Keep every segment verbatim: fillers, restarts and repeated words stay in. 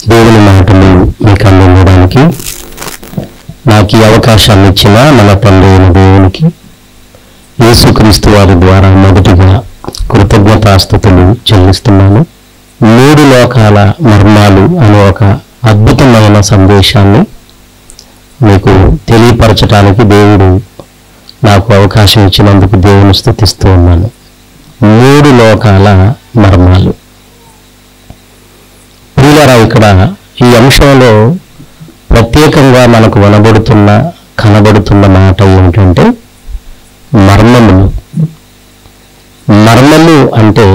దేవుని మాటలు మీకు అందించడానికి నాకు ఈ అవకాశాన్ని ఇచ్చిన మన తండ్రి అయిన దేవునికి యేసుక్రీస్తు వారి ద్వారా మొదటిగా కృతజ్ఞతాస్తుతులు చెల్లిస్తున్నాను. మూడు లోకాల మర్మాలు అనే ఒక అద్భుతమైన సందేశాన్ని మీకు తెలియపరచడానికి దేవుడు నాకు అవకాశం ఇచ్చినందుకు దేవుని స్తుతిస్తూ ఉన్నాను. మూడు లోకాల మర్మాలు. ప్రియులారా, ఇక్కడ ఈ అంశంలో ప్రత్యేకంగా మనకు వినబడుతున్న కనబడుతున్న మాట ఏమిటంటే మర్మములు. మర్మము అంటే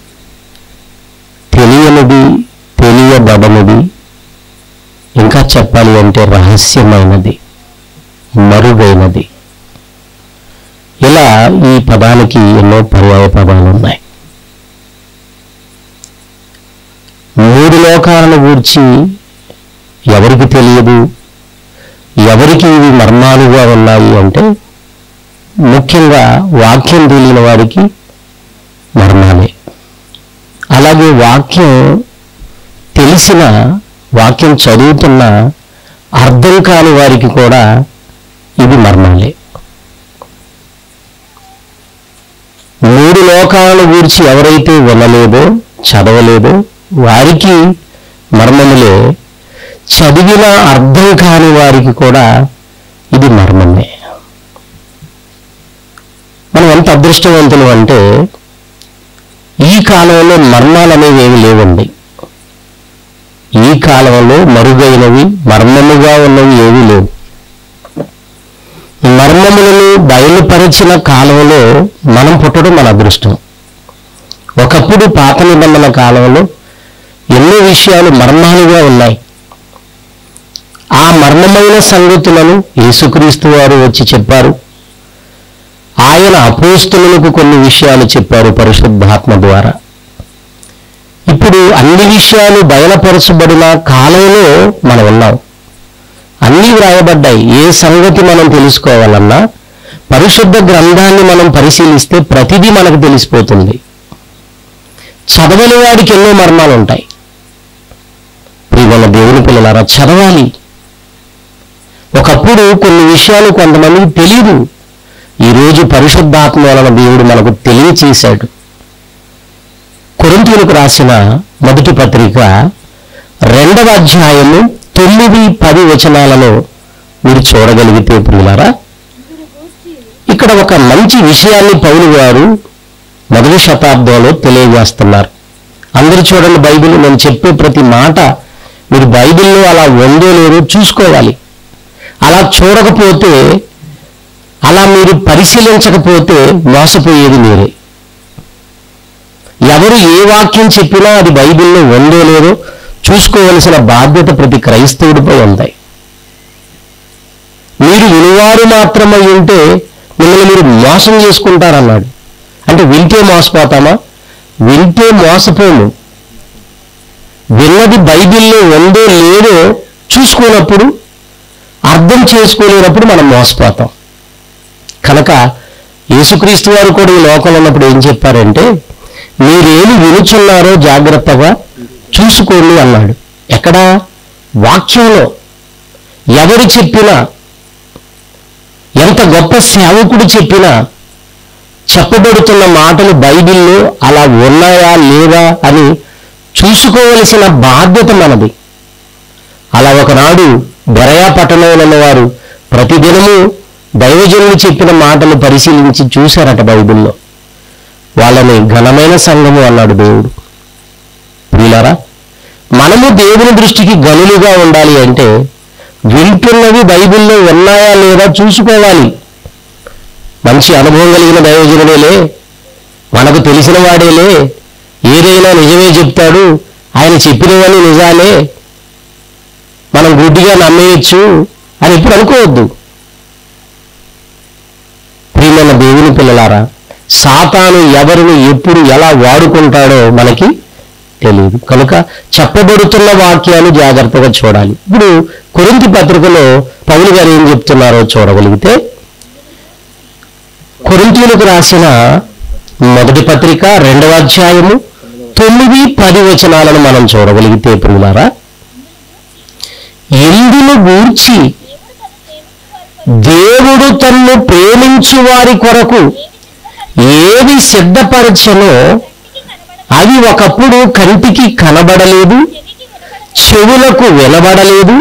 తెలియనిది, తెలియబడనిది, ఇంకా చెప్పాలి అంటే రహస్యమైనది, మరుగైనది. ఇలా ఈ పదానికి ఎన్నో పర్యాయ పదాలు ఉన్నాయి. మూడు లోకాలను గూర్చి ఎవరికి తెలియదు, ఎవరికి ఇవి మర్మాలుగా ఉన్నాయి అంటే ముఖ్యంగా వాక్యం తెలియని వారికి మర్మాలే. అలాగే వాక్యం తెలిసిన, వాక్యం చదువుతున్న అర్థం కాని వారికి కూడా ఇవి మర్మాలే. మూడు లోకాలను గూర్చి ఎవరైతే వినలేదో, చదవలేదో వారికి మర్మములే. చదివిన అర్థం కాని వారికి కూడా ఇది మర్మమే. మనం ఎంత అదృష్టవంతులు అంటే ఈ కాలంలో మర్మాలు అనేవి ఏమి లేవండి. ఈ కాలంలో మరుగైనవి, మర్మముగా ఉన్నవి ఏమీ లేవు. మర్మములను బయలుపరిచిన కాలంలో మనం పుట్టడం మన అదృష్టం. ఒకప్పుడు పాత నిబంధన కాలంలో ఎన్నో విషయాలు మర్మాలుగా ఉన్నాయి. ఆ మర్మమైన సంగతులను యేసుక్రీస్తు వారు వచ్చి చెప్పారు. ఆయన అపోస్తలులకు కొన్ని విషయాలు చెప్పారు పరిశుద్ధాత్మ ద్వారా. ఇప్పుడు అన్ని విషయాలు బయలుపరచబడిన కాలంలో మనం ఉన్నాం. అన్నీ వ్రాయబడ్డాయి. ఏ సంగతి మనం తెలుసుకోవాలన్నా పరిశుద్ధ గ్రంథాన్ని మనం పరిశీలిస్తే ప్రతిదీ మనకు తెలిసిపోతుంది. చదవని వాడికి ఎన్నో మర్మాలు ఉంటాయి. ప్రియమైన దేవుని పిల్లలారా, చదవాలి. ఒకప్పుడు కొన్ని విషయాలు కొంతమందికి తెలియదు. ఈరోజు పరిశుద్ధాత్మ వలన దేవుడు మనకు తెలియచేశాడు. కొరింథీయులకు రాసిన మొదటి పత్రిక రెండవ అధ్యాయము తొమ్మిది పది వచనాలను మీరు చూడగలిగితే ప్రియులారా, ఇక్కడ ఒక మంచి విషయాన్ని పౌలు గారు మొదటి శతాబ్దంలో తెలియజేస్తున్నారు. అందరూ చూడండి, బైబిల్ నేను చెప్పే ప్రతి మాట మీరు బైబిల్లో అలా ఉందో లేదో చూసుకోవాలి. అలా చూడకపోతే, అలా మీరు పరిశీలించకపోతే మోసపోయేది మీరే. ఎవరు ఏ వాక్యం చెప్పినా అది బైబిల్లో ఉందో లేదో చూసుకోవలసిన బాధ్యత ప్రతి క్రైస్తవుడిపై ఉంది. మీరు వినివారు మాత్రమై ఉంటే మిమ్మల్ని మీరు మోసం చేసుకుంటారన్నాడు. అంటే వింటే మోసపోతామా? వింటే మోసపోము. విన్నది బైబిల్లో ఉందో లేదో చూసుకున్నప్పుడు, అర్థం చేసుకోలేనప్పుడు మనం మోసపోతాం. కనుక యేసుక్రీస్తు వారు కూడా ఈ లోకంలో ఉన్నప్పుడు ఏం చెప్పారంటే, మీరేమి వినుచున్నారో జాగ్రత్తగా చూసుకోండి అన్నాడు. ఎక్కడ? వాక్యంలో. ఎవరు చెప్పినా, ఎంత గొప్ప సేవకుడు చెప్పినా చెప్పబడుతున్న మాటలు బైబిల్లో అలా ఉన్నాయా లేవా అని చూసుకోవలసిన బాధ్యత మనది. అలా ఒకనాడు బెరయా పట్టణంలో ఉన్నవారు ప్రతిదినము దైవజనులు చెప్పిన మాటలు పరిశీలించి చూశారట బైబిల్లో. వాళ్ళని ఘనమైన సంఘము అన్నాడు దేవుడు. ప్రియులారా, మనము దేవుని దృష్టికి గనులుగా ఉండాలి అంటే వింటున్నవి బైబిల్లో ఉన్నాయా లేదా చూసుకోవాలి. మంచి అనుభవం కలిగిన దైవజనుడేలే, మనకు తెలిసిన వాడేలే, ఏదైనా నిజమే చెప్తాడు, ఆయన చెప్పినవన్నీ నిజాలే, మనం గుడ్డిగా నమ్మేయచ్చు అని ఎప్పుడు అనుకోవద్దు. ప్రియమైన దేవుని పిల్లలారా, సాతాను ఎవరిని ఎప్పుడు ఎలా వాడుకుంటాడో మనకి తెలియదు. కనుక చెప్పబడుతున్న వాక్యాలు జాగ్రత్తగా చూడాలి. ఇప్పుడు కొరింథీ పత్రికలో పౌలు గారు ఏం చెప్తున్నారో చూడగలిగితే, కొరింథీయులకు రాసిన మొదటి పత్రిక రెండవ అధ్యాయము తొమ్మిది పది వచనాలను మనం చూడగలిగితే ప్రియులారా, గురించి దేవుడు తన్ను ప్రేమించు వారి కొరకు ఏవి సిద్ధపరచనో అవి ఒకప్పుడు కంటికి కనబడలేదు, చెవులకు వినబడలేదు,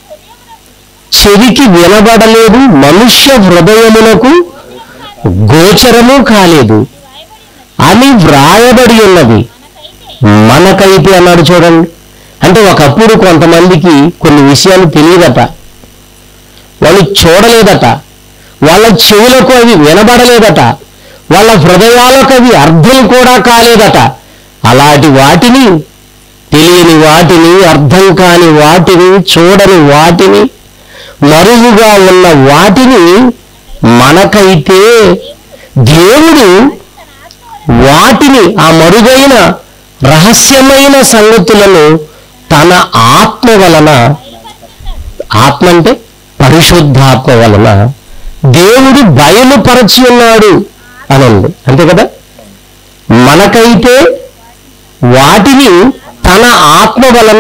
చెవికి వినబడలేదు, మనుష్య హృదయములకు గోచరము కాలేదు అని వ్రాయబడి ఉన్నది. మనకైతే అన్నాడు చూడండి. అంటే ఒకప్పుడు కొంతమందికి కొన్ని విషయాలు తెలియదట, వాళ్ళు చూడలేదట, వాళ్ళ చెవులకు అవి వినబడలేదట, వాళ్ళ హృదయాలకు అవి అర్థం కూడా కాలేదట. అలాంటి వాటిని, తెలియని వాటిని, అర్థం కాని వాటిని, చూడని వాటిని, మరుగుగా ఉన్న వాటిని మనకైతే దేవుడు వాటిని, ఆ మరుగైన రహస్యమైన సంగతులను తన ఆత్మ వలన, ఆత్మ అంటే పరిశుద్ధాత్మ వలన దేవుడు బయలుపరచి ఉన్నాడు అనండి. అంతే కదా? మనకైతే వాటిని తన ఆత్మ వలన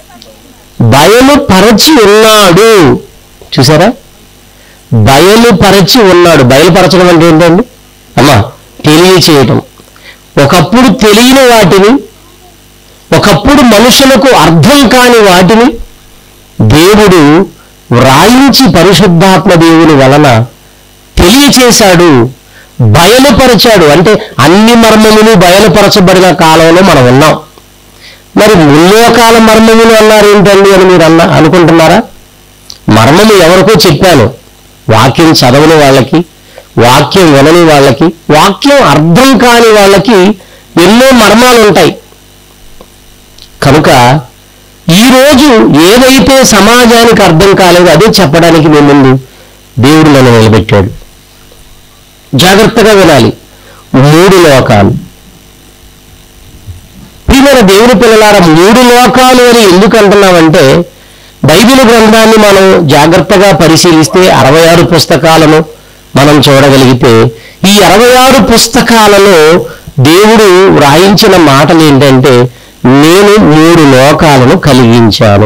బయలుపరచి ఉన్నాడు. చూసారా? బయలుపరచి ఉన్నాడు. బయలుపరచడం అంటే ఏంటండి అమ్మా? తెలియచేయటం. ఒకప్పుడు తెలియని వాటిని, ఒకప్పుడు మనుషులకు అర్థం కాని వాటిని దేవుడు వ్రాయించి పరిశుద్ధాత్మ దేవుని వలన తెలియచేశాడు, బయలుపరచాడు. అంటే అన్ని మర్మములు బయలుపరచబడిన కాలంలో మనం ఉన్నాం. మరి ముల్లోకాల మర్మములు అన్నారు ఏంటండి అని మీరు అన్న అనుకుంటున్నారా? మర్మము ఎవరికో చెప్పాను, వాక్యం చదవని వాళ్ళకి, వాక్యం వినని వాళ్ళకి, వాక్యం అర్థం కాని వాళ్ళకి ఎన్నో మర్మాలు ఉంటాయి. కనుక ఈరోజు ఏదైతే సమాజానికి అర్థం కాలేదో అదే చెప్పడానికి మీ ముందు దేవుడు నన్ను నిలబెట్టాడు. జాగ్రత్తగా వినాలి. మూడు లోకాలు. ప్రియమైన దేవుని పిల్లలారా, మూడు లోకాలు అని ఎందుకు అంటున్నామంటే, బైబిల్ గ్రంథాన్ని మనం జాగ్రత్తగా పరిశీలిస్తే అరవై ఆరు పుస్తకాలను మనం చూడగలిగితే, ఈ అరవై ఆరు పుస్తకాలలో దేవుడు వ్రాయించిన మాటలు ఏంటంటే, నేను మూడు లోకాలను కలిగించాను.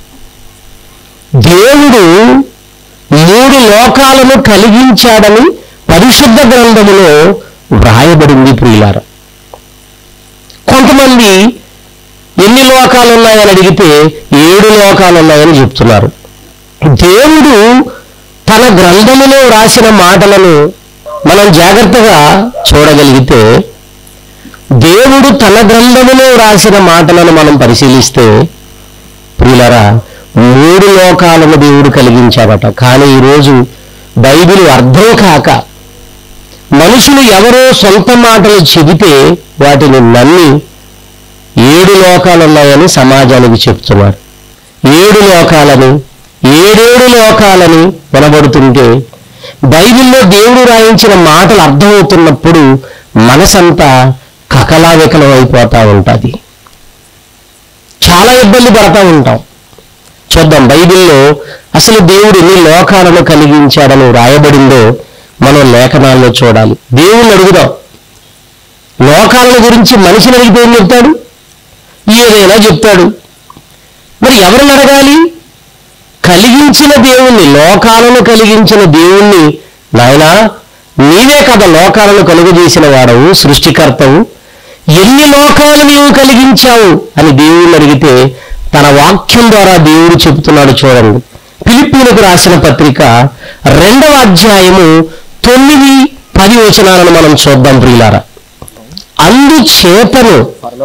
దేవుడు మూడు లోకాలను కలిగించాడని పరిశుద్ధ గ్రంథములో వ్రాయబడింది. ప్రియులారా, కొంతమంది ఎన్ని లోకాలు ఉన్నాయని అడిగితే ఏడు లోకాలు ఉన్నాయని చెప్తున్నారు. దేవుడు తన గ్రంథములో రాసిన మాటలను మనం జాగ్రత్తగా చూడగలిగితే, దేవుడు తన గ్రంథములో రాసిన మాటలను మనం పరిశీలిస్తే ప్రియులారా, మూడు లోకాలను దేవుడు కలిగించాడట. కానీ ఈరోజు బైబిల్ అర్థం కాక మనుషులు ఎవరో సొంత మాటలు చెబితే వాటిని నమ్మి ఏడు లోకాలున్నాయని సమాజానికి చెప్తున్నారు. ఏడు లోకాలని, ఏడేడు లోకాలని వినబడుతుంటే బైబిల్లో దేవుడు రాయించిన మాటలు అర్థమవుతున్నప్పుడు మనసంతా కకలావికలం అయిపోతూ ఉంటుంది. చాలా ఇబ్బంది పడతా ఉంటాం. చూద్దాం బైబిల్లో అసలు దేవుడు ఎన్ని లోకాలను కలిగించాడని రాయబడిందో మనం లేఖనాల్లో చూడాలి. దేవుణ్ణి అడుగుదాం. లోకాల గురించి మనిషిని అడిగితే ఏం చెప్తాడు? ఏదైనా చెప్తాడు. మరి ఎవరిని అడగాలి? కలిగించిన దేవుణ్ణి, లోకాలను కలిగించిన దేవుణ్ణి, నాయనా నీవే కదా లోకాలను కలుగజేసిన వాడవు, సృష్టికర్తవు, ఎన్ని లోకాలు నీవు కలిగించావు అని దేవుణ్ణి అడిగితే తన వాక్యం ద్వారా దేవుడు చెబుతున్నాడు. చూడండి, ఫిలిప్పీలకు రాసిన పత్రిక రెండవ అధ్యాయము తొమ్మిది పది వచనాలను మనం చూద్దాం ప్రియులారా. అందుచేతను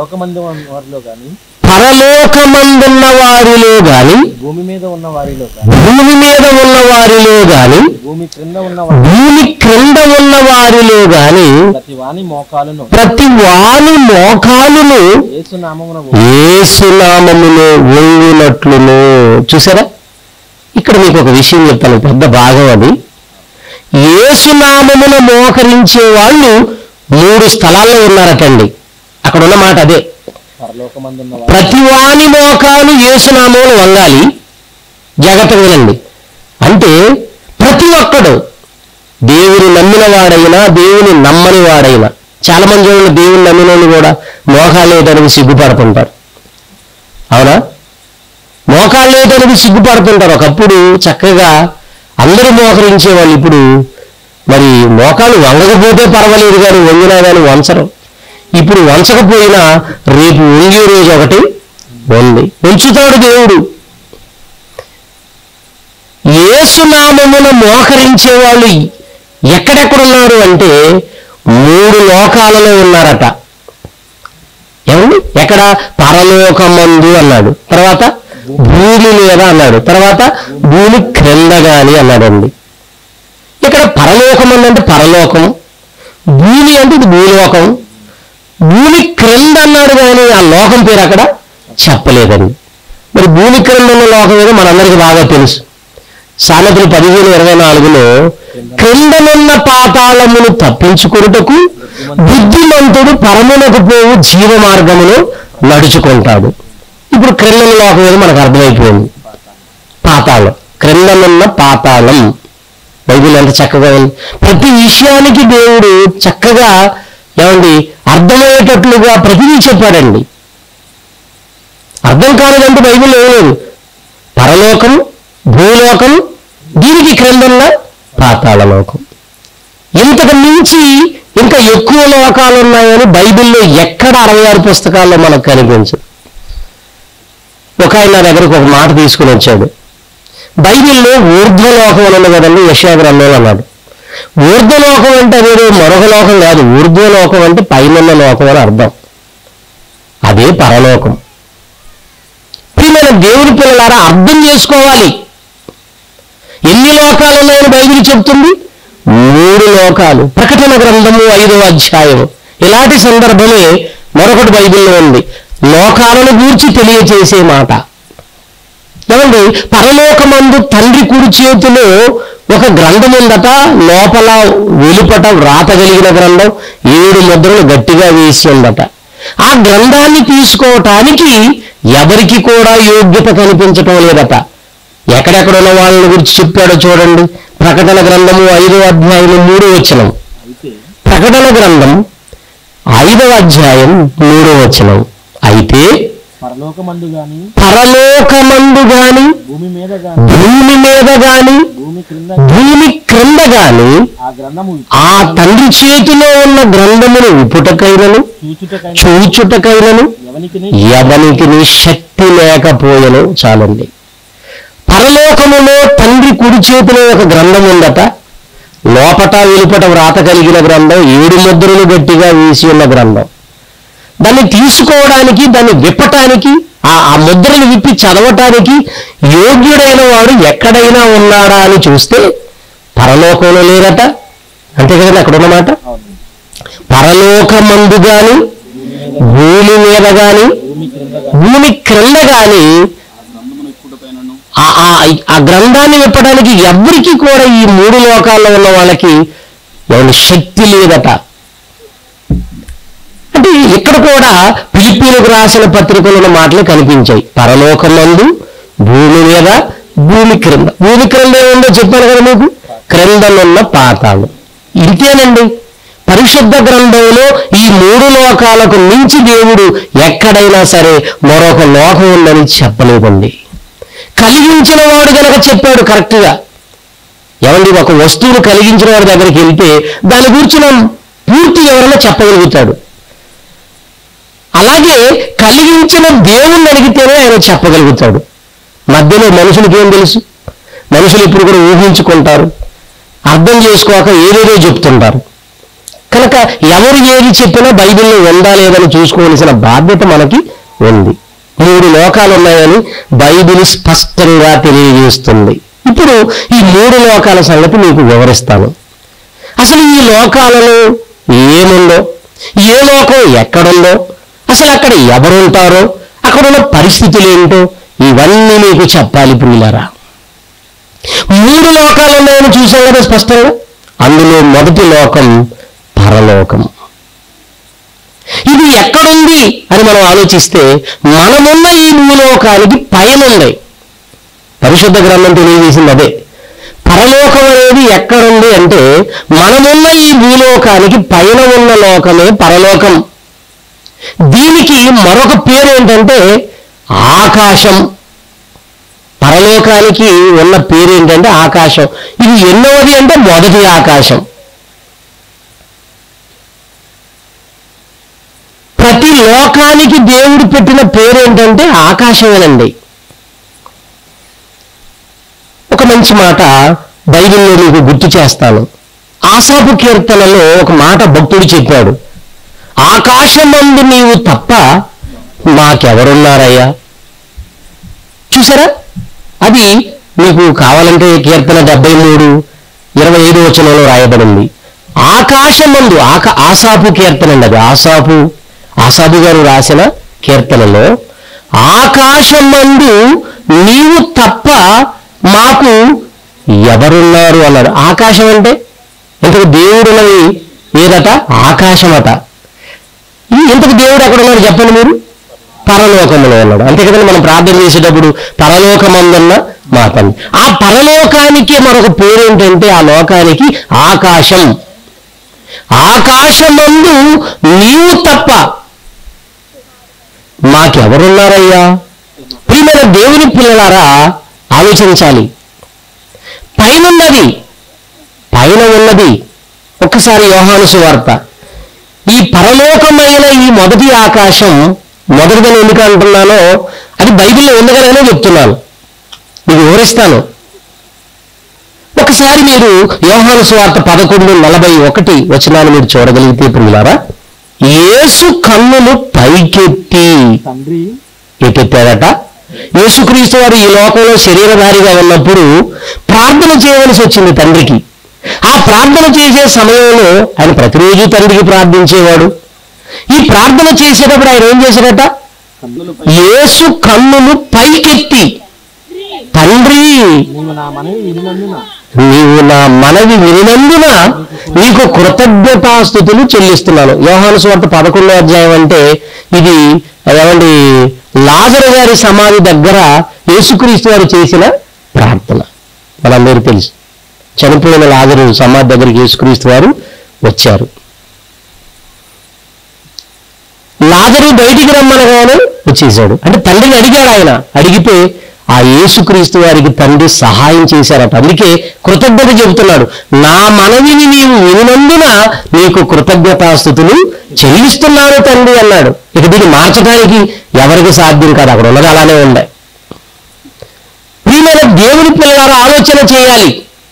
పరలోకమందున్న వారిలో గాని, భూమి మీద ఉన్న వారిలో గాని, భూమి క్రింద ఉన్న వారిలో గాని ప్రతి వాని మోకాలును యేసునామములో వంగునట్లును. చూసారా? ఇక్కడ మీకు ఒక విషయం చెప్తాను, పెద్ద భాగం అది. యేసునామమున మోకరించే వాళ్ళు మూడు స్థలాల్లో ఉన్నారటండి. అక్కడ ఉన్న మాట అదే, ప్రతి వాని మోకాలు యేసునామమున వంగాలి. జాగ్రత్తగా వినండి. అంటే ప్రతి ఒక్కడు, దేవుని నమ్మిన వాడైనా దేవుని నమ్మని వాడైనా, చాలా మంది చూడండి దేవుని నమ్మిన కూడా మోకాలు వేయడానికి సిగ్గుపడుతుంటారు. అవునా? మోకాళ్ళు లేదనేది సిగ్గుపడుతుంటారు. ఒకప్పుడు చక్కగా అందరూ మోకరించేవాళ్ళు. ఇప్పుడు మరి మోకాలు వంగకపోతే పర్వాలేదు కానీ వంగినా కానీ వంచరు. ఇప్పుడు వంచకపోయినా రేపు వంగే రోజు ఒకటి ఉంది, ఉంచుతాడు దేవుడు. యేసునామమున మోకరించే వాళ్ళు ఎక్కడెక్కడున్నారు అంటే మూడు లోకాలలో ఉన్నారట. ఏమండి? ఎక్కడ? పరలోకమందు అన్నాడు, తర్వాత భూమి మీద అన్నాడు, తర్వాత భూమి క్రింద గాని అన్నాడండి. ఇక్కడ పరలోకం అంటే పరలోకం, భూమి అంటే ఇది భూలోకం, భూమి క్రింద అన్నాడు కానీ ఆ లోకం పేరు అక్కడ చెప్పలేదండి. మరి భూమి క్రింద ఉన్న లోకం ఏదో మనందరికీ బాగా తెలుసు. సామెతలు పదిహేను ఇరవై నాలుగులో క్రిందనున్న పాతాళమును తప్పించుకొనుటకు బుద్ధిమంతుడు పరమునకు పోవు జీవ మార్గమును నడుచుకుంటాడు. ఇప్పుడు క్రిందన లోకం ఏదో మనకు అర్థమైపోయింది, పాతాళం. క్రిందనున్న పాతాళం బైబిల్ ఎంత చక్కగా ఉంది. ప్రతి విషయానికి దేవుడు చక్కగా ఏమండి అర్థమయ్యేటట్లుగా ప్రతిదీ చెప్పాడండి. అర్థం కాలేదంటే బైబిల్ ఏమలేదు. పరలోకం, భూలోకం, దీనికి క్రిందన్న పాతాళ లోకం. ఇంతకు మించి ఇంకా ఎక్కువ లోకాలు ఉన్నాయని బైబిల్లో ఎక్కడ అరవై ఆరు పుస్తకాల్లో మనకు కనిపించదు. ఒక ఆయన నా దగ్గరకు ఒక మాట తీసుకుని వచ్చాడు. బైబిల్లో ఊర్ధ్వలోకం అని ఉంది కదండి, యెషయా గ్రంథంలో అన్నాడు. ఊర్ధ్వలోకం అంటే అదేదో మరొక లోకం కాదు, ఊర్ధ్వలోకం అంటే పైన లోకం అని అర్థం. అదే పరలోకం. ప్రియమైన దేవుని పిల్లలారా, అర్థం చేసుకోవాలి. ఎన్ని లోకాలు ఉన్నాయని బైబిల్ చెప్తుంది? మూడు లోకాలు. ప్రకటన గ్రంథము ఐదవ అధ్యాయం. ఇలాంటి సందర్భమే మరొకటి బైబిల్లో ఉంది, లోకాలను గూర్చి తెలియచేసే మాట. ఏమండి? పరలోకమందు తండ్రి కుడి చేతిలో ఒక గ్రంథం ఉందట, లోపల వెలుపట వ్రాత కలిగిన గ్రంథం, ఏడు ముద్రలు గట్టిగా వేసి ఉందట. ఆ గ్రంథాన్ని తీసుకోవటానికి ఎవరికి కూడా యోగ్యత కనిపించటం లేదట. ఎక్కడెక్కడ ఉన్న వాళ్ళని గురించి చెప్పాడో చూడండి. ప్రకటన గ్రంథము ఐదవ అధ్యాయం మూడో వచనం. ప్రకటన గ్రంథం ఐదవ అధ్యాయం మూడో వచనం. అయితే పరలోకమందు గాని పరలోకమందు గాని భూమి మీద భూమి మీద గాని భూమి క్రింద భూమి క్రింద గాని ఆ గ్రంథము ఆ తండ్రి చేతిలో ఉన్న గ్రంథమును విప్పుటకైనను చూచుటకై చూచుటకైనను ఎవనికిని ఎవనికి శక్తి లేకపోయెను. చాలండి. పరలోకములో తండ్రి కుడి చేతిలో ఒక గ్రంథం ఉందట, లోపట వెలుపట వ్రాత కలిగిన గ్రంథం, ఏడు ముద్రలు గట్టిగా వేసి ఉన్న గ్రంథం. దాన్ని తీసుకోవడానికి, దాన్ని విప్పటానికి, ఆ ఆ ముద్రలు విప్పి చదవటానికి యోగ్యుడైన వాడు ఎక్కడైనా ఉన్నాడా అని చూస్తే పరలోకంలో లేరట. అంతే కదండి అక్కడ ఉన్నమాట. పరలోకమందు గాని భూమి మీద గాని భూమి క్రింద భూమి క్రింద గాని ఆ గ్రంథాన్ని విప్పడానికి ఎవరికి కూడా ఈ మూడు లోకాల్లో ఉన్న వాళ్ళకి ఎవరి శక్తి లేదట. అంటే ఇక్కడ కూడా ఫిలిప్పీలకు రాసిన పత్రికల మాటలు కనిపించాయి. పరలోకమందు భూమి మీద భూమి క్రింద. భూమి క్రింద ఏముందో చెప్పాను కదా మీకు, క్రిందనున్న పాతాళం. ఇంతేనండి. పరిశుద్ధ గ్రంథంలో ఈ మూడు లోకాలకు మించి దేవుడు ఎక్కడైనా సరే మరొక లోకం ఉందని చెప్పలేదండి. కలిగించిన వాడు గనక చెప్పాడు కరెక్ట్గా. ఏమండి, ఒక వస్తువును కలిగించిన వాడి దగ్గరికి వెళ్తే దాని గురించి పూర్తి ఎవరైనా చెప్పగలుగుతాడు. అలాగే కలిగించిన దేవుణ్ణి అడిగితేనే ఆయన చెప్పగలుగుతాడు. మధ్యలో మనుషులకి ఏం తెలుసు? మనుషులు ఇప్పుడు కూడా ఊహించుకుంటారు, అర్థం చేసుకోక ఏదేదో చెప్తుంటారు. కనుక ఎవరు ఏది చెప్పినా బైబిల్లో ఉందా లేదని చూసుకోవాల్సిన బాధ్యత మనకి ఉంది. మూడు లోకాలు ఉన్నాయని బైబిల్ స్పష్టంగా తెలియజేస్తుంది. ఇప్పుడు ఈ మూడు లోకాల సంగతి మీకు వివరిస్తాను. అసలు ఈ లోకాలలో ఏముందో, ఏ లోకం ఎక్కడుందో, అసలు అక్కడ ఎవరుంటారో, అక్కడున్న పరిస్థితులు ఏంటో ఇవన్నీ మీకు చెప్పాలి ప్రియులారా. మూడు లోకాలు ఉన్నాయని చూసాం కదా స్పష్టంగా. అందులో మొదటి లోకం పరలోకం. ఇది ఎక్కడుంది అని మనం ఆలోచిస్తే మనమున్న ఈ భూలోకానికి పైన ఉంది. పరిశుద్ధ గ్రంథం తెలియజేసింది అదే. పరలోకం అనేది ఎక్కడుంది అంటే మనమున్న ఈ భూలోకానికి పైన ఉన్న లోకమే పరలోకం. దీనికి మరొక పేరు ఏంటంటే ఆకాశం. పరలోకానికి ఉన్న పేరు ఏంటంటే ఆకాశం. ఇది ఎన్నోది అంటే మొదటి ఆకాశం. ప్రతి లోకానికి దేవుడు పెట్టిన పేరు ఏంటంటే ఆకాశమేనండి. ఒక మంచి మాట బైబిల్లో మీకు గుర్తు చేస్తాను. ఆసాపు కీర్తనలో ఒక మాట భక్తుడు చెప్పాడు, ఆకాశమందు నీవు తప్ప మాకెవరున్నారయ్యా. చూసారా, అది మీకు కావాలంటే కీర్తన డెబ్బై మూడు ఇరవై ఐదు వచనంలో రాయబడింది. ఆకాశమందు ఆక ఆసాపు కీర్తన అండి, అది ఆసాపు ఆసాపు గారు రాసిన కీర్తనలో ఆకాశమందు నీవు తప్ప మాకు ఎవరున్నారు అన్నాడు. ఆకాశం అంటే ఇంతకు దేవుడున్నది ఏదట? ఆకాశమట. ఇంతకు దేవుడు ఎక్కడ ఉన్నాడు చెప్పండి మీరు? పరలోకంలో ఉన్నాడు. అంతే కదండి, మనం ప్రార్థన చేసేటప్పుడు పరలోకమందున్న మా తండ్రి. ఆ పరలోకానికి మరొక పేరు ఏంటంటే ఆ లోకానికి ఆకాశం. ఆకాశమందు నీవు తప్ప మాకెవరున్నారయ్యా. ప్రియమైన దేవుని పిల్లలారా, ఆలోచించాలి. పైనున్నది పైన ఉన్నది ఒక్కసారి యోహాను సువార్త, ఈ పరలోకమైన ఈ మొదటి ఆకాశం మొదటిదని ఎందుకు అంటున్నానో అది బైబిల్లో ఉండగానే చెప్తున్నాను, మీకు వివరిస్తాను. ఒకసారి మీరు యోహాను సువార్త పదకొండు నలభై ఒకటి వచనాలు మీరు చూడగలిగితే ప్రియులారా, యేసు కన్నులు పైకెత్తి తండ్రి ఎత్తెత్తాడట. యేసుక్రీస్తు వారు ఈ లోకంలో శరీరధారిగా ఉన్నప్పుడు ప్రార్థన చేయవలసి వచ్చింది తండ్రికి. ఆ ప్రార్థన చేసే సమయంలో ఆయన ప్రతిరోజు తండ్రికి ప్రార్థించేవాడు. ఈ ప్రార్థన చేసేటప్పుడు ఆయన ఏం చేశాడట? యేసు కన్నులు పైకెత్తి, తండ్రి నీవు నా మనవి వినినందున నీవు నా మనవి వినినందున నీకు కృతజ్ఞతాస్తుతులు చెల్లిస్తున్నాను. యోహాను సువార్త పదకొండో అధ్యాయం అంటే ఇది ఏమండి లాజరు గారి సమాధి దగ్గర యేసుక్రీస్తు వారు చేసిన ప్రార్థన మనందరూ తెలుసు. చనిపోయిన లాజరు సమాధి దగ్గరికి యేసుక్రీస్తు వారు వచ్చారు. లాజరు బయటికి రమ్మనగానే వచ్చేసాడు. అంటే తండ్రిని అడిగాడు. ఆయన అడిగితే ఆ యేసుక్రీస్తు వారికి తండ్రి సహాయం చేశారట. అందుకే కృతజ్ఞత చెబుతున్నాడు, నా మనవిని నీవు వినినందున నీకు కృతజ్ఞతాస్తుతులు చెల్లిస్తున్నాను తండ్రి అన్నాడు. ఇక దీన్ని మార్చడానికి ఎవరికి సాధ్యం కాదు, అక్కడ ఉన్నది అలానే ఉండే. ప్రియమైన దేవుని పిల్లలారా, ఆలోచన చేయాలి.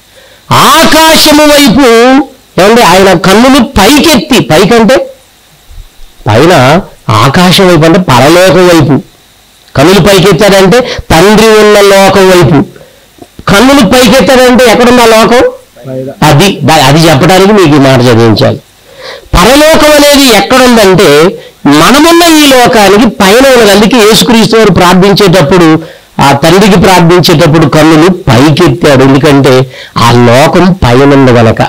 ఆకాశము వైపు ఏమంటే ఆయన కన్నులు పైకెత్తి, పైకంటే పైన ఆకాశం వైపు అంటే పరలోకం వైపు కన్నులు పైకెత్తాడంటే తండ్రి ఉన్న లోకం వైపు. కన్నులు పైకెత్తాడంటే ఎక్కడున్న లోకం? అది అది చెప్పడానికి మీకు ఈ మాట చదివించాలి. పరలోకం అనేది ఎక్కడుందంటే మనమున్న ఈ లోకానికి పైన ఉన్నది. అందుకే యేసుక్రీస్తు వారు ప్రార్థించేటప్పుడు ఆ తండ్రికి ప్రార్థించేటప్పుడు కన్నులు పైకెత్తాడు. ఎందుకంటే ఆ లోకం పైనుంది గనక.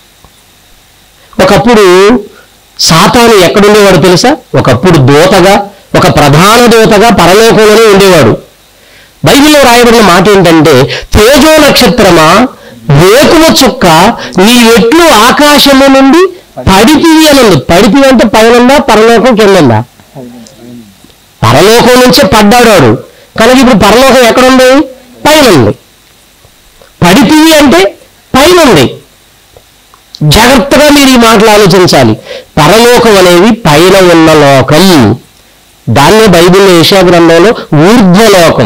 ఒకప్పుడు సాతాను ఎక్కడుండేవాడు తెలుసా? ఒకప్పుడు దూతగా, ఒక ప్రధాన దూతగా పరలోకంలోనే ఉండేవాడు. బైబిల్లో రాయబడిన మాట ఏంటంటే, తేజో నక్షత్రమా, వేకువ చుక్క, నీ ఎట్లు ఆకాశము నుండి పడిపివి అనంది. పడిపివి అంటే పైనుందా, పరలోకం కిందందా? పరలోకం నుంచే పడ్డాడు. కనుక ఇప్పుడు పరలోకం ఎక్కడుంది? పైనుంది. పడిపివి అంటే పైనుంది. జాగ్రత్తగా మీరు ఈ మాటలు ఆలోచించాలి. పరలోకం అనేది పైన ఉన్న లోకం. దాన్నే బైబిల్లో యెషయా గ్రంథంలో ఊర్ధ్వలోకం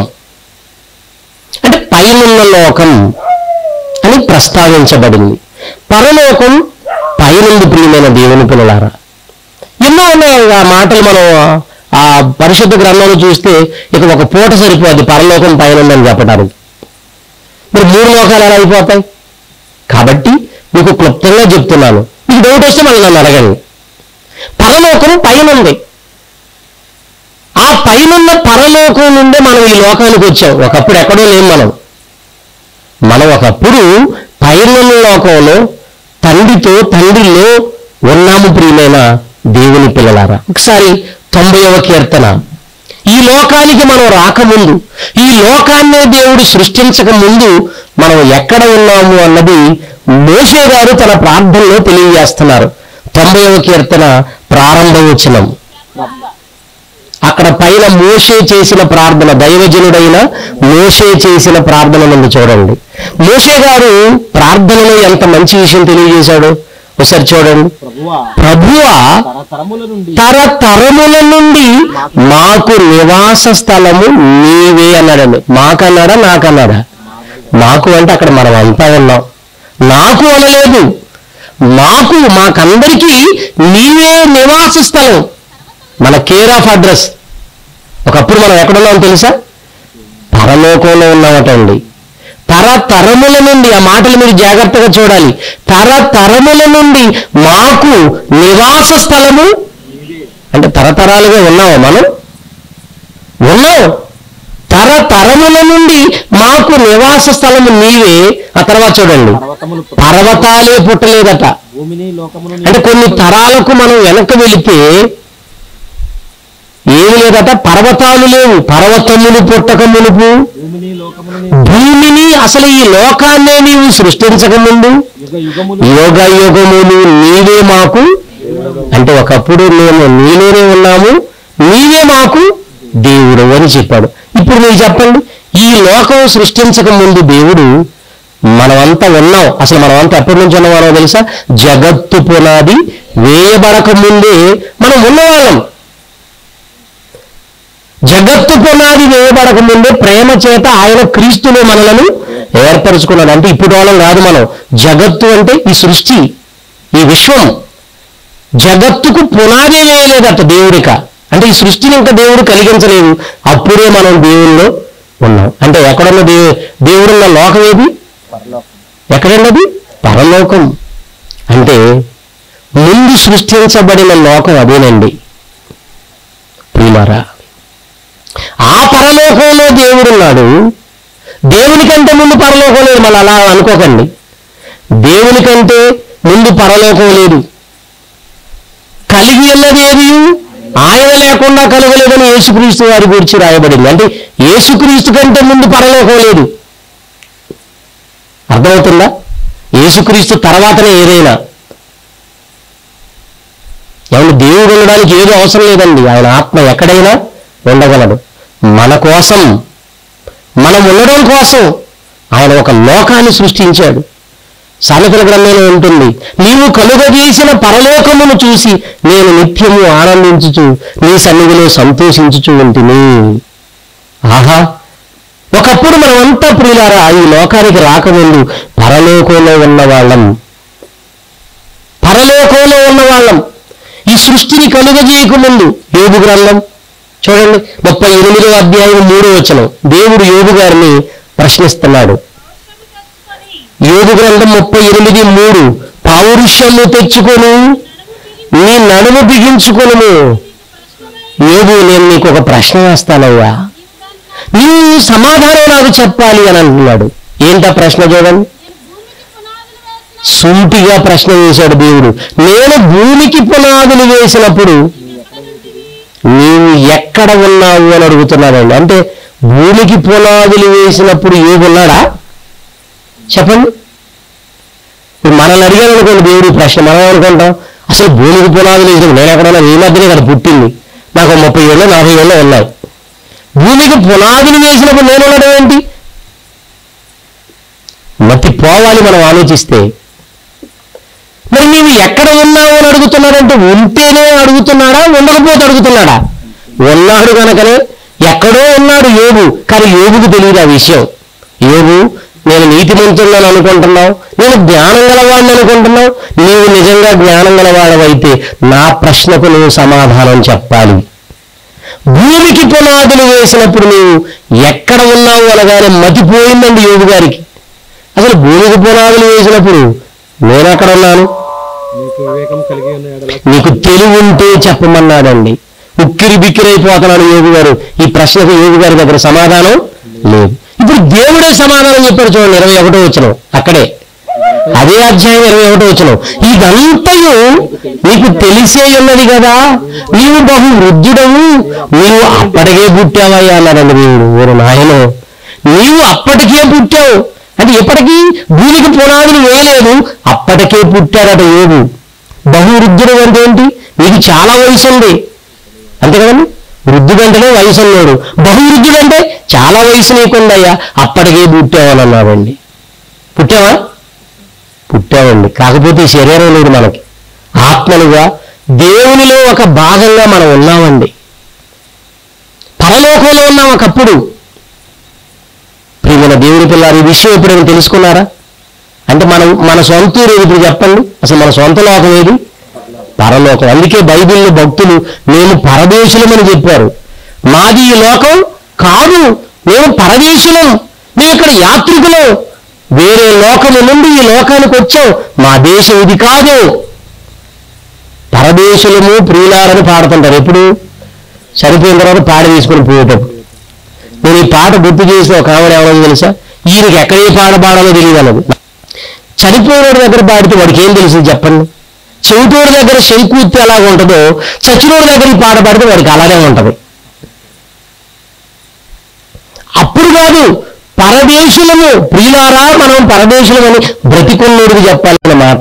అంటే పైనున్న లోకం అని ప్రస్తావించబడింది. పరలోకం పైనుంది. ప్రియమైన దేవుని పిల్లలారా, ఎన్నో ఉన్నాయి ఆ మాటలు. మనం ఆ పరిశుద్ధ గ్రంథంలో చూస్తే ఇక ఒక పూట సరిపోద్ది పరలోకం పైనుందని చెప్పడానికి. మరి మూడు లోకాలు ఎలా అయిపోతాయి? కాబట్టి మీకు క్లుప్తంగా చెప్తున్నాను. మీకు డౌట్ వస్తే మళ్ళీ నన్ను అడగండి. పరలోకం పైనుంది. ఆ పైనున్న పరలోకం నుండే మనం ఈ లోకానికి వచ్చాం. ఒకప్పుడు ఎక్కడో లేం మనం. మనం ఒకప్పుడు పైనున్న లోకంలో తండ్రితో తండ్రిలో ఉన్నాము. ప్రియమైన దేవుని పిల్లలారా, ఒకసారి తొంభైవ కీర్తన, ఈ లోకానికి మనం రాకముందు, ఈ లోకాన్నే దేవుడు సృష్టించక ముందు మనం ఎక్కడ ఉన్నాము అన్నది మోషే గారు తన ప్రార్థనలో తెలియజేస్తున్నారు. తొంభైవ కీర్తన ప్రారంభ వచనం, అక్కడ పైన మోషే చేసిన ప్రార్థన, దైవజనుడైన మోషే చేసిన ప్రార్థన నుండి చూడండి. మోషే గారు ప్రార్థనలో ఎంత మంచి విషయం తెలియజేశాడు ఒకసారి చూడండి. ప్రభువా ప్రభువా తరతరముల నుండి తరతరముల నుండి మాకు నివాస స్థలము నీవే అన్నాడండి. మాకన్నాడా నాకన్నాడా? మాకు అంటే అక్కడ మనం అంతా ఉన్నాం. నాకు అనలేదు, మాకు, మాకందరికీ నీవే నివాస స్థలం, మన కేర్ ఆఫ్ అడ్రస్. ఒకప్పుడు మనం ఎక్కడున్నాం తెలుసా? పరలోకంలో ఉన్నామటండి. తరతరముల నుండి, ఆ మాటలు మీరు జాగ్రత్తగా చూడాలి. తరతరముల నుండి మాకు నివాస స్థలము అంటే తరతరాలుగా ఉన్నామా మనం? ఉన్నాం. తరతరముల నుండి మాకు నివాస స్థలము నీవే. ఆ తర్వాత చూడండి, పర్వతములు పర్వతాలే పుట్టలేదట. భూమిని లోకమును అంటే కొన్ని తరాలకు మనం వెనక్కి వెళితే ఏమి లేదట, పర్వతాలు లేవు, పర్వతములు పుట్టక మునుపు, భూమిని లోకమును భూమిని అసలు ఈ లోకాన్నే నీవు సృష్టించక ముందు యుగ యుగములు యోగ యుగములు నీవే మాకు. అంటే ఒకప్పుడు మేము నీలోనే ఉన్నాము, నీవే మాకు దేవుడు అని చెప్పాడు. ఇప్పుడు మీరు చెప్పండి, ఈ లోకం సృష్టించక ముందు దేవుడు మనమంతా ఉన్నాం. అసలు మనమంతా ఎప్పటి నుంచి ఉన్నవారో తెలుసా? జగత్తు పునాది వేయబడక ముందే మనం ఉన్నవాళ్ళం. జగత్తు పునాది వేయబడక ముందే ప్రేమ చేత ఆయన క్రీస్తులో మనలను ఏర్పరచుకున్నాడు. అంటే ఇప్పుడు వాళ్ళం కాదు మనం. జగత్తు అంటే ఈ సృష్టి, ఈ విశ్వం. జగత్తుకు పునాది వేయలేదట దేవుడిక. అంటే ఈ సృష్టిని ఇంకా దేవుడు కలిగించలేదు. అప్పుడే మనం దేవుల్లో ఉన్నాం. అంటే ఎక్కడున్న దేవు దేవుడున్న లోకం ఏది? ఎక్కడున్నది? పరలోకం. అంటే ముందు సృష్టించబడిన లోకం అదేనండి ప్రియులారా. ఆ పరలోకంలో దేవుడున్నాడు. దేవుని కంటే ముందు పరలోకం లేదు. మళ్ళీ అలా అనుకోకండి. దేవుని కంటే ముందు పరలోకం లేదు. కలిగి ఉన్నది ఏది? ఆయన లేకుండా కలగలేదని యేసుక్రీస్తు వారి గురించి రాయబడింది. అంటే యేసుక్రీస్తు కంటే ముందు పరలోకం లేదు. అర్థమవుతుందా? యేసుక్రీస్తు తర్వాతనే ఏదైనా. ఎవరు దేవుడు ఉండడానికి ఏదో అవసరం లేదండి. ఆయన ఆత్మ ఎక్కడైనా ఉండగలడు. మన కోసం, మనం ఉండడం కోసం ఆయన ఒక లోకాన్ని సృష్టించాడు. సామెతల గ్రంథంలో ఉంటుంది, నీవు కలుగజేసిన పరలోకమును చూసి నేను నిత్యము ఆనందించుచు నీ సన్నిధిలో సంతోషించుచు ఉంటిని. ఆహా, ఒకప్పుడు మనమంతా ప్రియులారా ఈ లోకానికి రాకముందు పరలోకంలో ఉన్నవాళ్ళం. పరలోకంలో ఉన్నవాళ్ళం. ఈ సృష్టిని కలుగజేయకముందు యోబు గ్రంథం చూడండి, ముప్పై ఎనిమిదో అధ్యాయం మూడో వచనం. దేవుడు యోబు గారిని ప్రశ్నిస్తున్నాడు. యోబు గ్రంథం ముప్పై ఎనిమిది మూడు. పౌరుషము తెచ్చుకొని నీ నడుము బిగించుకొను. యోబు, నేను నీకు ఒక ప్రశ్న వేస్తానయ్యా, నీవు సమాధానం నాకు చెప్పాలి అని అంటున్నాడు. ఏంటా ప్రశ్న చూడండి. సూటిగా ప్రశ్న వేశాడు దేవుడు. నేను భూమికి పునాదులు వేసినప్పుడు నీవు ఎక్కడ ఉన్నావు అని అడుగుతున్నాడండి. అంటే భూమికి పునాదులు వేసినప్పుడు ఏమున్నాడా చెప్పండి. ఇప్పుడు మనల్ని అడిగాను అనుకోండి దేవుడు ప్రశ్న, మనం అనుకుంటాం అసలు భూమికి పునాదులు వేసినప్పుడు నేను ఎక్కడన్నా ఈ మధ్యనే కదా పుట్టింది, నాకు ముప్పై ఏళ్ళు నలభై ఏళ్ళు ఉన్నాయి. భూమికి పునాదులు వేసినప్పుడు నేను ఉండడం ఏంటి? మతి పోవాలి మనం ఆలోచిస్తే. మరి నీవు ఎక్కడ ఉన్నావు అని అడుగుతున్నాడంటే ఉంటేనే అడుగుతున్నాడా, ఉండకపోతే అడుగుతున్నాడా? ఉన్నాడు కనుకనే ఎక్కడో ఉన్నాడు యోబు. కానీ యోబుకు తెలియదు ఆ విషయం. యోబు, నేను నీతిమంతులను అనుకుంటున్నావు, నేను జ్ఞానం గలవాడిని అనుకుంటున్నావు. నీవు నిజంగా జ్ఞానం గలవాడవైతే నా ప్రశ్నకు నువ్వు సమాధానం చెప్పాలి. భూమికి పునాదులు వేసినప్పుడు నువ్వు ఎక్కడ ఉన్నావు అనగానే మతిపోయిందండి యోబు గారికి. అసలు భూమికి పునాదులు వేసినప్పుడు నేను ఎక్కడ ఉన్నాను? నీకు వివేకం కలిగి ఉన్న ఎడల నీకు తెలివి ఉంటే చెప్పమన్నాడండి. ఉక్కిరి బిక్కిరైపోతున్నాడు యోబు గారు. ఈ ప్రశ్నకు యోబు గారి దగ్గర సమాధానం లేదు. ఇప్పుడు దేవుడే సమాధానం చెప్పాడు చూడండి, ఇరవై ఒకటో వచనం. అక్కడే అదే అధ్యాయం ఇరవై ఒకటో వచనం. ఇదంతయు నీకు తెలిసే ఉన్నది కదా, నీవు బహు వృద్ధుడవు, నీవు అప్పటికే పుట్టావయ్యా అన్నాడండి దేవుడు. ఓరు నాయనో, నీవు అప్పటికే పుట్టావు. అంటే ఎప్పటికీ భూమికి పునాదులు వేయలేదు, అప్పటికే పుట్టారట యోబు. బహు వృద్ధుడు అంటే ఏంటి? నీకు చాలా వయసు ఉంది అంతే కదండి. వృద్ధుడంటేనే వయసు అన్నాడు, బహువృద్ధుడంటే చాలా వయసు నీకుందయ్యా, అప్పటికే పుట్టావని అన్నాడండి. పుట్టావా? పుట్టావండి. కాకపోతే ఈ శరీరం లేదు మనకి. ఆత్మలుగా దేవునిలో ఒక భాగంగా మనం ఉన్నామండి. పరలోకంలో ఉన్నాం ఒకప్పుడు. ప్రియమైన దేవుని పిల్లలు, ఈ విషయం ఎప్పుడైనా తెలుసుకున్నారా? అంటే మనం మన సొంత ఊరు ఇప్పుడు చెప్పండి, అసలు మన సొంత లోకం ఏది? పరలోకం. అందుకే బైబిల్లో భక్తులు మేము పరదేశులమని చెప్పారు. మాది ఈ లోకం కాదు, మేము పరదేశులం, మేము ఇక్కడ యాత్రికులం, వేరే లోకము నుండి ఈ లోకానికి వచ్చాం, మా దేశం ఇది కాదు. పరదేశులము ప్రియులారని పాడుతుంటారు. ఎప్పుడు? చనిపోయిన తర్వాత పాట తీసుకుని పోయేటప్పుడు. నేను ఈ పాట గుర్తు చేసిన ఒక ఆవిడ ఎవరో తెలుసా, ఈయనకి ఎక్కడ ఏ పాట పాడాలో తెలియదు అన్నది. చనిపోయినోడి దగ్గర పాడితే వాడికి ఏం తెలుసు చెప్పండి? చెవిటోడి దగ్గర శంకుత్తి ఎలాగ ఉంటుందో చచ్చినోడి దగ్గర ఈ పాట పాడితే వాడికి అలాగే ఉంటుంది. అప్పుడు కాదు, పరదేశులము ప్రియులారా, మనం పరదేశులమని బ్రతికున్నోడికి చెప్పాలన్న మాట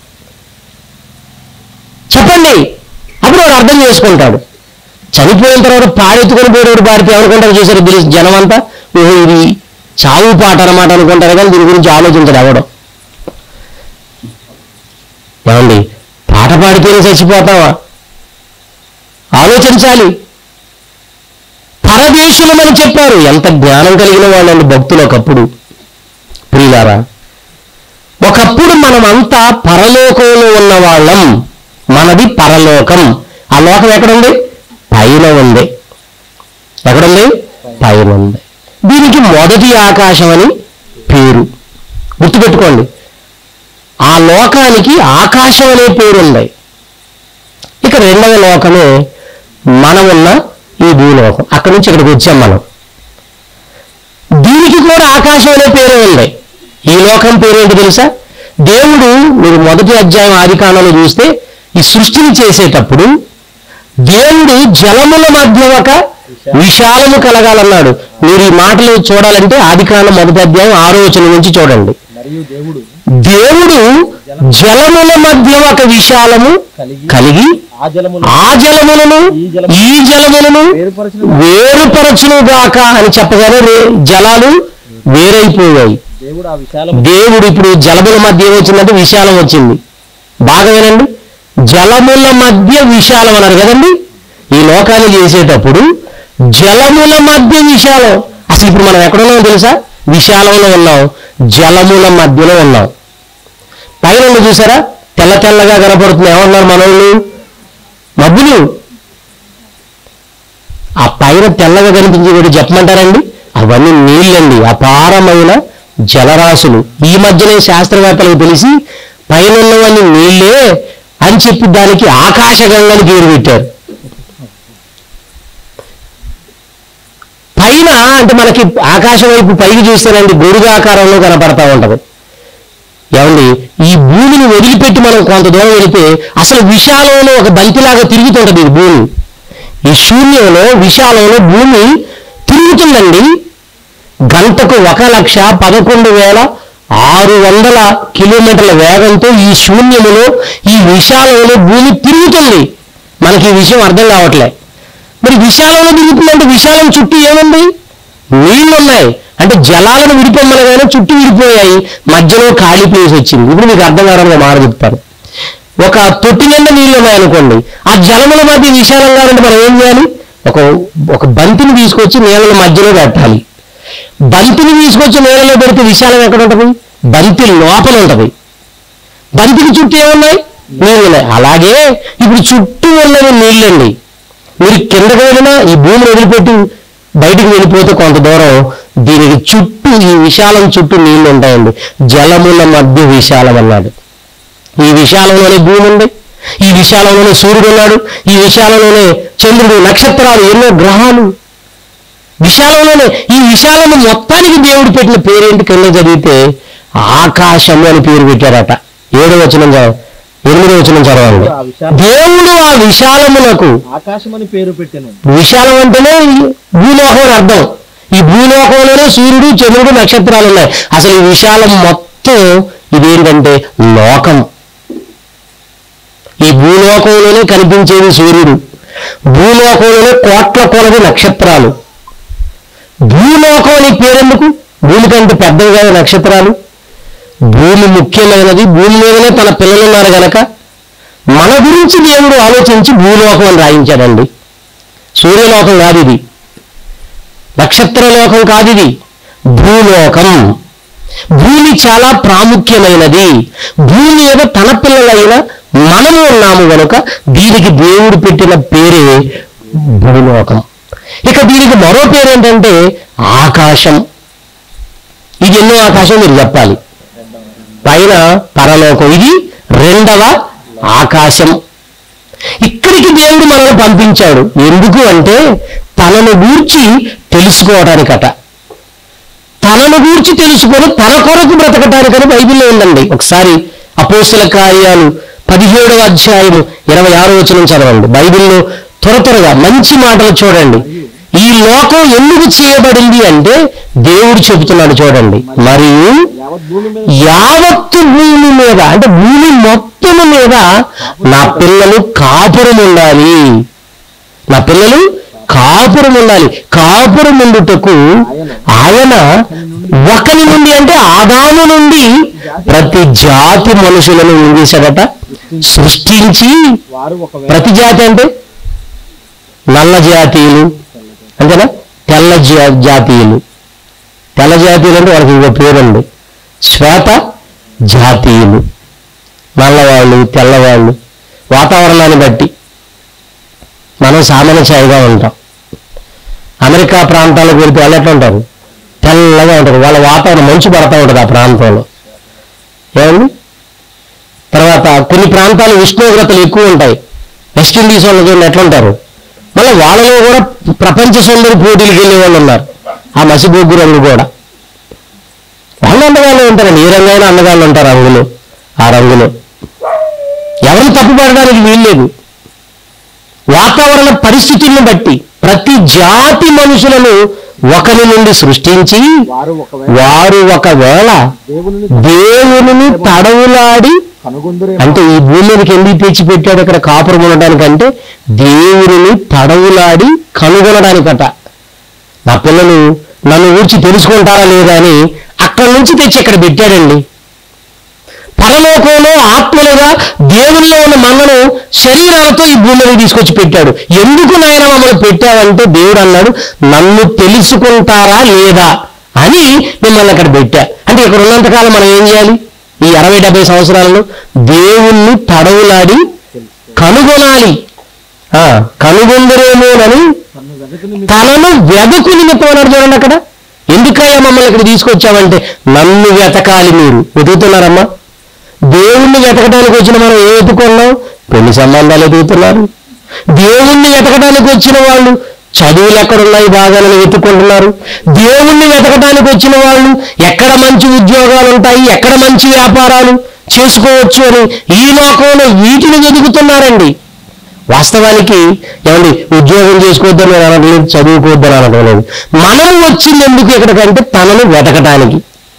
చెప్పండి. అప్పుడు వాడు అర్థం చేసుకుంటాడు. చనిపోయిన తర్వాత పాడెత్తుకొని పోయేవాడు పాడితే ఎవరుకుంటారు చూసారు తెలుసు జనం అంతా, ఓహో ఇది చావు పాట అన్నమాట అనుకుంటారు, కానీ దీని గురించి ఆలోచించడు ఎవడం. ఏమండి, పాట పాడితేనే చచ్చిపోతావా? ఆలోచించాలి. పరదేశులమని చెప్పారు. ఎంత జ్ఞానం కలిగిన వాళ్ళండి భక్తులు ఒకప్పుడు. ప్రియులారా, ఒకప్పుడు మనమంతా పరలోకంలో ఉన్న వాళ్ళం. మనది పరలోకం. ఆ లోకం ఎక్కడుంది? పైన ఉంది. ఎక్కడుంది? పైన ఉంది. దీనికి మొదటి ఆకాశం అని పేరు. గుర్తుపెట్టుకోండి, ఆ లోకానికి ఆకాశం అనే పేరు ఉంది. ఇక రెండవ లోకమే మనం ఉన్న ఈ భూలోకం. అక్కడి నుంచి ఇక్కడికి వచ్చాం మనం. దీనికి కూడా ఆకాశం అనే పేరు ఉంది. ఈ లోకం పేరేంటి తెలుసా? దేవుడు, మీరు మొదటి అధ్యాయం ఆదికాండంలో చూస్తే, ఈ సృష్టిని చేసేటప్పుడు దేవుడు జలముల మధ్య ఒక విశాలము కలగాలన్నాడు. మీరు ఈ మాటలు చూడాలంటే ఆదికాండం మొదటి అధ్యాయం ఆరో వచనం నుంచి చూడండి. మరియు దేవుడు దేవుడు జలముల మధ్య ఒక విశాలము కలిగి ఆ జలములు ఆ జలములను ఈ జలములను వేరుపరచును వేరుపరచునుగాక అని చెప్పగానే రే- జలాలు వేరైపోయాయి. దేవుడు ఆ విశాలము దేవుడు ఇప్పుడు జలముల మధ్య ఏమొచ్చిందంటే విశాలం వచ్చింది. బాగా వినండి, జలముల మధ్య విశాలం అన్నారు కదండి. ఈ లోకాన్ని చేసేటప్పుడు జలముల మధ్య విశాలం. అసలు ఇప్పుడు మనం ఎక్కడున్నామో తెలుసా? విశాలంలో ఉన్నాం, జలముల మధ్యలో ఉన్నాం. పైన ఉంది చూసారా, తెల్ల తెల్లగా కనపడుతుంది. ఏమన్నారు మనోళ్ళు? మబ్బులు. ఆ పైన తెల్లగా కనిపించేవి చెప్పమంటారండి? అవన్నీ నీళ్ళండి, అపారమైన జలరాశులు. ఈ మధ్యనే శాస్త్రవేత్తలకు తెలిసి పైన ఉన్నవన్నీ నీళ్ళే అని చెప్పి దానికి ఆకాశగంగని పేరు పెట్టారు. పైన అంటే మనకి ఆకాశం వైపు పైకి చూస్తేనండి గొడుగాకారంలో కనపడతా ఉంటది. ఏమండి, ఈ భూమిని వదిలిపెట్టి మనం కొంత దూరం వెళితే అసలు విశాలంలో ఒక బంతిలాగా తిరుగుతుంటది ఈ భూమి. ఈ శూన్యంలో విశాలంలో భూమి తిరుగుతుందండి. గంటకు ఒక లక్ష పదకొండు వేల ఆరు వందల కిలోమీటర్ల వేగంతో ఈ శూన్యములో ఈ విశాలంలో భూమి తిరుగుతుంది. మనకి ఈ విషయం అర్థం కావట్లే. మరి విశాలంలో తిరుగుతుందంటే విశాలం చుట్టూ ఏముంది? నీళ్లు ఉన్నాయి. అంటే జలాలను విడిపోమ్మనగానే చుట్టూ విడిపోయాయి, మధ్యలో ఖాళీ ప్లేస్ వచ్చింది. ఇప్పుడు మీకు అర్థం కావడానికి మాట చెప్తాను. ఒక తొట్టి నిండా నీళ్ళు ఉన్నాయనుకోండి, ఆ జలముల మధ్య విశాలంగా అంటే మనం ఏం చేయాలి? ఒక ఒక బంతిని తీసుకొచ్చి నీళ్ళ మధ్యలో పెట్టాలి. బంతిని తీసుకొచ్చి నీళ్ళలో పెడితే విశాలం ఎక్కడ ఉంటుంది? బంతి లోపల ఉంటుంది. బంతికి చుట్టూ ఏమున్నాయి? నీళ్ళు ఉన్నాయి. అలాగే ఇప్పుడు చుట్టూ ఉన్నవి నీళ్ళండి. మీరు కిందకు వెళ్ళినా ఈ భూమిని వదిలిపెట్టి బయటికి వెళ్ళిపోతే కొంత దూరం దీనికి చుట్టూ ఈ విశాలం చుట్టూ నీళ్లు ఉంటాయండి. జలముల మధ్య విశాలం అన్నాడు. ఈ విశాలంలోనే భూమి ఉంది, ఈ విశాలంలోనే సూర్యుడు ఉన్నాడు, ఈ విశాలంలోనే చంద్రుడు, నక్షత్రాలు, ఎన్నో గ్రహాలు. విశాలంలోనే ఈ విశాలము మొత్తానికి దేవుడు పెట్టిన పేరేంటి? కింద చదివితే ఆకాశము అని పేరు పెట్టారట. ఏడో వచనం చదవ ఎనిమిదో వచనం చదవండి. ఆ విశాల దేవుడు ఆ విశాలమునకు, ఆకాశం అని పేరు పెట్టెను. విశాలం అంటేనే భూలోకం అని అర్థం. ఈ భూలోకంలోనే సూర్యుడు, చంద్రుడు, నక్షత్రాలు ఉన్నాయి. అసలు ఈ విశాలం మొత్తం ఇదేంటంటే లోకం. ఈ భూలోకంలోనే కనిపించేది సూర్యుడు, భూలోకంలో కోట్ల కొలది నక్షత్రాలు. భూలోకం అని పేరెందుకు? భూమి కంటే పెద్దవి కాదు నక్షత్రాలు. భూమి ముఖ్యమైనది, భూమి మీదనే తన పిల్లలు ఉన్నారు గనక మన గురించి దేవుడు ఆలోచించి భూలోకం అని రాయించాడండి. సూర్యలోకం కాదు ఇది, నక్షత్రలోకం కాదు ఇది, భూలోకం. భూమి చాలా ప్రాముఖ్యమైనది. భూమి మీద తన పిల్లలైన మనము ఉన్నాము గనుక దీనికి దేవుడు పెట్టిన పేరే భూలోకం. ఇక దీనికి మరో పేరు ఏంటంటే ఆకాశం. ఇది ఎన్నో ఆకాశం మీరు చెప్పాలి. పైన పరలోకం, ఇది రెండవ ఆకాశం. ఇక్కడికి దేవుడు మనల్ని పంపించాడు. ఎందుకు అంటే తనను గూర్చి తెలుసుకోవడానికట. తనను గూర్చి తెలుసుకొని తన కొరకు బ్రతకటానికని బైబిల్లో ఉందండి. ఒకసారి అపోస్తల కార్యాలు పదిహేడవ అధ్యాయము ఇరవై ఆరో వచనం చదవండి. బైబిల్లో త్వర త్వరగా మంచి మాటలు చూడండి. ఈ లోకం ఎందుకు చేయబడింది అంటే దేవుడు చెబుతున్నాడు చూడండి. మరియు యావత్ భూమి మీద యావత్తు భూమి మీద అంటే భూమి మొత్తము మీద నా పిల్లలు కాపురం ఉండాలి. నా పిల్లలు కాపురం ఉండాలి. కాపురం ఉండుటకు ఆయన ఒకరి నుండి అంటే ఆదాము నుండి ప్రతి జాతి మనుషులను ఏం చేశాడట? సృష్టించి. వారు ఒకవేళ ప్రతి జాతి అంటే నల్ల జాతీయులు అంతేనా, తెల్ల జా- జాతీయులు. తెల్ల జాతీయులు అంటే వాళ్ళకి ఇంకో పేరుంది, శ్వేత జాతీయులు. నల్లవాళ్ళు, తెల్లవాళ్ళు. వాతావరణాన్ని బట్టి మనం సామాన్య ఛాయగా ఉంటాం. అమెరికా ప్రాంతాలకు వెళ్తే వాళ్ళు ఎట్లా ఉంటారు? తెల్లగా ఉంటారు. వాళ్ళ వాతావరణం మంచు పడతా ఉంటుంది ఆ ప్రాంతంలో. ఏమండి? తర్వాత కొన్ని ప్రాంతాలు ఉష్ణోగ్రతలు ఎక్కువ ఉంటాయి. వెస్టిండీస్ వాళ్ళు చూడండి ఎట్లుంటారు. మళ్ళీ వాళ్ళలో కూడా ప్రపంచ సుందరి పోటీలకు వెళ్ళే వాళ్ళు ఉన్నారు. ఆ మసిబొగ్గు రంగు కూడా వాళ్ళు అందగాళ్ళు ఉంటారండి. ఏ రంగైనా అందగాళ్ళు ఉంటారు రంగులో. ఆ రంగులో ఎవరిని తప్పుపడడానికి వీల్లేదు. వాతావరణ పరిస్థితులను బట్టి ప్రతి జాతి మనుషులను ఒకరి నుండి సృష్టించి వారు ఒకవేళ వారు ఒకవేళ దేవుని దేవుని తడవులాడి కనుగొందురే అంటే ఈ భూమి మీదకి ఎందుకు తెచ్చిపెట్టాడు ఇక్కడ కాపురం ఉండడానికంటే దేవుని తడవులాడి కనుగొనడానికట. నా పిల్లలు నన్ను ఊర్చి తెలుసుకుంటారా లేదా అని అక్కడి నుంచి తెచ్చి ఇక్కడ పెట్టాడండి. పరలోకంలో ఆత్మలుగా దేవుల్లో ఉన్న మనను శరీరాలతో ఈ భూమి మీద తీసుకొచ్చి పెట్టాడు. ఎందుకు నాయన మమ్మల్ని పెట్టావంటే దేవుడు అన్నాడు నన్ను తెలుసుకుంటారా లేదా అని మిమ్మల్ని అక్కడ పెట్టా. అంటే ఇక్కడ ఉన్నంతకాలం మనం ఏం చేయాలి? ఈ అరవై డెబ్బై సంవత్సరాలలో దేవుణ్ణి తడవులాడి కనుగొనాలి. ఆ కనుగొందరేమోనని తన్ను వెదకుని తనను వెదకు నిమిత్తం అన్నాడు చూడండి అక్కడ. ఎందుకయ్యా మమ్మల్ని ఇక్కడ తీసుకొచ్చావంటే నన్ను వెతకాలి. మీరు వెతుకుతున్నారమ్మా. దేవుణ్ణి వెతకడానికి వచ్చిన మనం ఏ వెతుకున్నాం? పెళ్లి సంబంధాలు వెతుకుతున్నారు. దేవుణ్ణి వెతకడానికి వచ్చిన వాళ్ళు చదువులు ఎక్కడున్నాయి బాగాలని వెతుక్కుంటున్నారు. దేవుణ్ణి వెతకడానికి వచ్చిన వాళ్ళు ఎక్కడ మంచి ఉద్యోగాలు ఉంటాయి, ఎక్కడ మంచి వ్యాపారాలు చేసుకోవచ్చు అని ఈ లోకంలో వీటిని వెతుకుతున్నారండి. వాస్తవానికి ఏమండి ఉద్యోగం చేసుకోవద్దని నేను అనట్లేదు, చదువుకోవద్దని అనడం లేదు. మనం వచ్చింది ఎందుకు ఇక్కడికంటే తనను వెతకటానికి.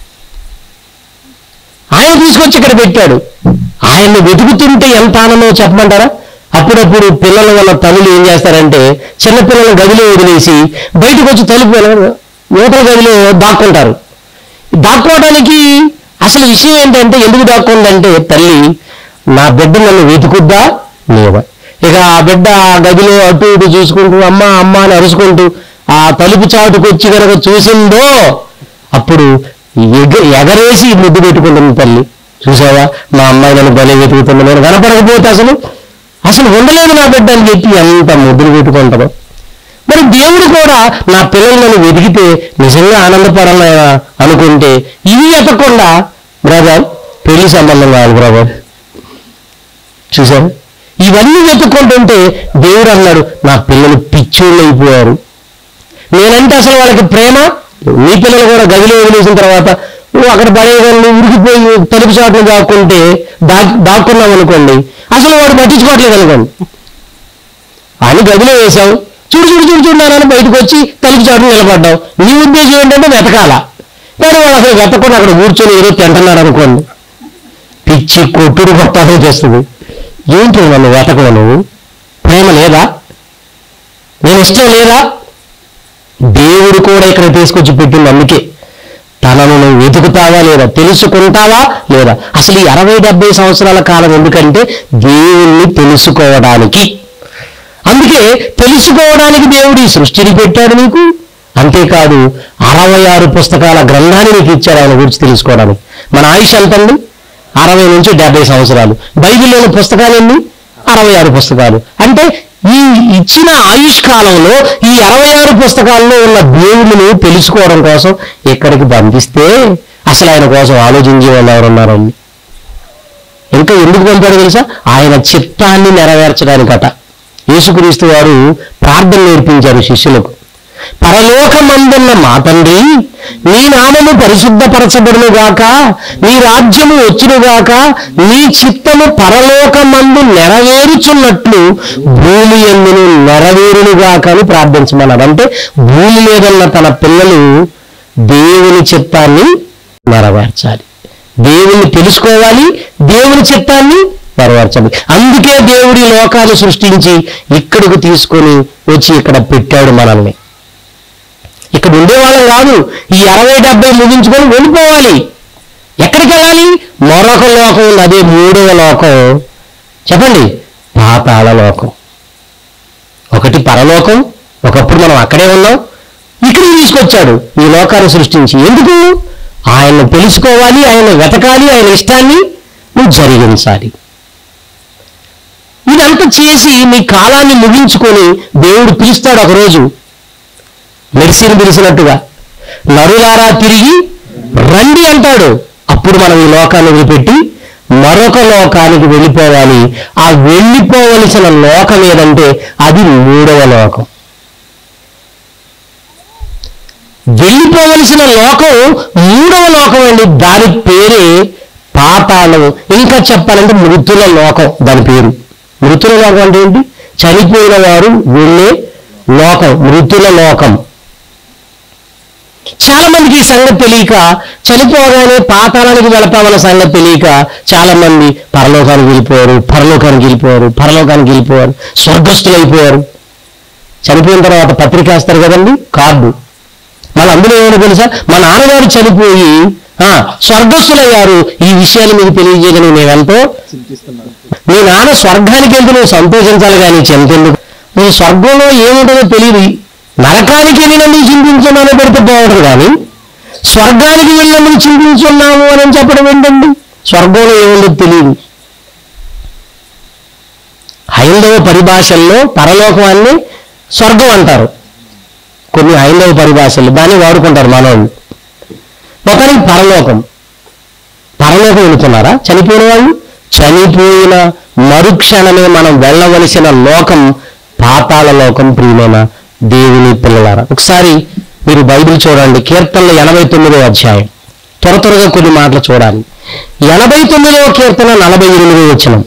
ఆయన తీసుకొచ్చి ఇక్కడ పెట్టాడు. ఆయన్ని వెతుకుతుంటే ఎంత ఆనందమో చెప్పమంటారా? అప్పుడప్పుడు పిల్లల వల్ల తల్లులు ఏం చేస్తారంటే చిన్నపిల్లల గదిలో వదిలేసి బయటకు వచ్చి తలుపు యువతల గదిలో దాక్కుంటారు. దాక్కోవడానికి అసలు విషయం ఏంటంటే ఎందుకు దాక్కుందంటే తల్లి నా బిడ్డ నన్ను వెతుకుద్దా లేవా. ఇక ఆ బిడ్డ ఆ గదిలో అటు ఇటు చూసుకుంటూ అమ్మ అమ్మ అని అరుచుకుంటూ ఆ తలుపు చాటుకు వచ్చి కనుక చూసిందో అప్పుడు ఎగ ఎగరేసి ముద్దు పెట్టుకుంటుంది తల్లి. చూసావా మా అమ్మాయి నన్ను బలి వెతుకుతుంది, నేను కనపడకపోతే అసలు అసలు ఉండలేదు నా బిడ్డ అని చెప్పి ఎంత ముద్దులు పెట్టుకుంటారో. మరి దేవుడు కూడా నా పిల్లలు నన్ను వెతికితే నిజంగా ఆనందపడాలయా అనుకుంటే ఇవి వెతకుండా బ్రదర్ పెళ్లి సంబంధం కాదు బ్రదర్. చూసారు ఇవన్నీ వెతుక్కుంటుంటే దేవుడు అన్నాడు నా పిల్లలు పిచ్చోళ్ళు అయిపోయారు. నేనంటే అసలు వాళ్ళకి ప్రేమ. నీ పిల్లలు కూడా గదిలో వదిలేసిన తర్వాత నువ్వు అక్కడ పడేయగలను ఉరికిపోయి తలుపు చాటును దాక్కుంటే దా దాక్కున్నావు అనుకోండి, అసలు వాడు పట్టించుకోవట్లేదు అనుకోండి. అని గదిలో వేశావు, చూడు చూడు చూడు చూడాలని బయటకు వచ్చి తలుపు చాటును నిలబడ్డావు. నీ ఉద్దేశం ఏంటంటే వెతకాల. కానీ వాడు అసలు వెతకుండా అక్కడ కూర్చొని ఏదో తింటున్నాడు అనుకోండి, పిచ్చి కొట్టుడు కొట్టాలో చేస్తుంది. ఏంటి నన్ను వెతకవు నువ్వు? ప్రేమ లేదా? నేను ఇష్టం లేదా? దేవుడు కూడా ఇక్కడ తీసుకొచ్చి పెట్టింది. అందుకే తనను నువ్వు వెతుకుతావా లేదా, తెలుసుకుంటావా లేదా. అసలు ఈ అరవై డెబ్బై సంవత్సరాల కాలం ఎందుకంటే దేవుణ్ణి తెలుసుకోవడానికి. అందుకే తెలుసుకోవడానికి దేవుడు ఈ సృష్టిని పెట్టాడు నీకు. అంతేకాదు అరవై ఆరు పుస్తకాల గ్రంథాన్ని నీకు ఇచ్చాడు ఆయన గురించి తెలుసుకోవడానికి. మన ఆయుష్ ఎంతండి? అరవై నుంచి డెబ్బై సంవత్సరాలు. బైబిల్లోని పుస్తకాలు ఎన్ని? అరవై ఆరు పుస్తకాలు. అంటే ఈ ఇచ్చిన ఆయుష్ కాలంలో ఈ అరవై ఆరు పుస్తకాల్లో ఉన్న దేవుడిని తెలుసుకోవడం కోసం ఇక్కడికి పంపిస్తే అసలు ఆయన కోసం ఆలోచించే వాళ్ళు ఎవరున్నారండి? ఇంకా ఎందుకు పంపాడు తెలుసా? ఆయన చిత్తాన్ని నెరవేర్చడానికట. యేసుక్రీస్తు వారు ప్రార్థన నేర్పించారు శిష్యులకు. పరలోకమందున్న మా తండ్రి, నీ నామము పరిశుద్ధపరచబడునుగాక, నీ రాజ్యము వచ్చునుగాక, నీ చిత్తము పరలోకమందు నెరవేరుచున్నట్లు భూమి యందును నెరవేరునుగాక అని ప్రార్థించమన్నాడు. అంటే భూమి మీద ఉన్న తన పిల్లలు దేవుని చిత్తాన్ని నెరవేర్చాలి, దేవుని తెలుసుకోవాలి, దేవుని చిత్తాన్ని నెరవేర్చాలి. అందుకే దేవుడి లోకాలు సృష్టించి ఇక్కడికి తీసుకొని వచ్చి ఇక్కడ పెట్టాడు మనల్ని. ఇక్కడ ఉండేవాళ్ళం కాదు. ఈ అరవై డెబ్బై ముగించుకొని వెళ్ళిపోవాలి. ఎక్కడికి వెళ్ళాలి? మరొక లోకం ఉంది, అదే మూడవ లోకం. చెప్పండి, పాతాళ లోకం. ఒకటి పరలోకం, ఒకప్పుడు మనం అక్కడే ఉన్నాం, ఇక్కడికి తీసుకొచ్చాడు ఈ లోకాన్ని సృష్టించి. ఎందుకు? ఆయన్ని తెలుసుకోవాలి, ఆయన వెతకాలి, ఆయన ఇష్టాన్ని నువ్వు జరిగించాలి. ఇదంతా చేసి నీ కాలాన్ని ముగించుకొని దేవుడు పిలుస్తాడు ఒకరోజు, మెడిసిన్ పిలిచినట్టుగా, నరులారా తిరిగి రండి అంటాడు. అప్పుడు మనం ఈ లోకాన్ని వదిలిపెట్టి మరొక లోకానికి వెళ్ళిపోవాలి. ఆ వెళ్ళిపోవలసిన లోకం ఏదంటే అది మూడవ లోకం. వెళ్ళిపోవలసిన లోకం మూడవ లోకం అండి. దాని పేరే పాతాళం. ఇంకా చెప్పాలంటే మృతుల లోకం దాని పేరు. మృతుల లోకం అంటే ఏంటి? చనిపోయిన వారు వెళ్ళే లోకం, మృతుల లోకం. చాలా మందికి ఈ సంగతి తెలియక, చనిపోగానే పాతాళానికి వెళతామన్న సంగతి తెలియక చాలా మంది పరలోకానికి వెళ్ళిపోయారు, పరలోకానికి వెళ్ళిపోయారు, పరలోకానికి వెళ్ళిపోయారు, స్వర్గస్థులు అయిపోయారు. చనిపోయిన తర్వాత పత్రిక వేస్తారు కదండి, కార్డు. మళ్ళీ అందులో ఏమైనా తెలుసా? మా నాన్నగారు చనిపోయి స్వర్గస్థులయ్యారు, ఈ విషయాలు మీకు తెలియజేయని నేను ఎంతో చింతిస్తున్నాను. మీ నాన్న స్వర్గానికి వెళ్తే నువ్వు సంతోషించాలి, కానీ చెంతెందుకు? నువ్వు స్వర్గంలో ఏముంటుందో తెలియదు. నరకానికి వెళ్ళినందుకు చింతించున్నాను పెడితే బాగుంటుంది, కానీ స్వర్గానికి వెళ్ళినందుకు చింతించున్నాము అని చెప్పడం ఏంటండి? స్వర్గంలో ఏముందో తెలియదు. హైందవ పరిభాషల్లో పరలోకాన్ని స్వర్గం అంటారు, కొన్ని హైందవ పరిభాషలు దాన్ని వాడుకుంటారు మనోళ్ళు. ఒకరికి పరలోకం. పరలోకం వెళుతున్నారా చనిపోయిన వాళ్ళు? చనిపోయిన మరుక్షణమే మనం వెళ్ళవలసిన లోకం పాతాళ లోకం. ప్రియమైన దేవుని పిల్లలారా, ఒకసారి మీరు బైబిల్ చూడండి, కీర్తనలు ఎనభై తొమ్మిదో అధ్యాయం. త్వర త్వరగా కొన్ని మాటలు చూడాలి. ఎనభై తొమ్మిదవ కీర్తన నలభై ఎనిమిదో వచనం.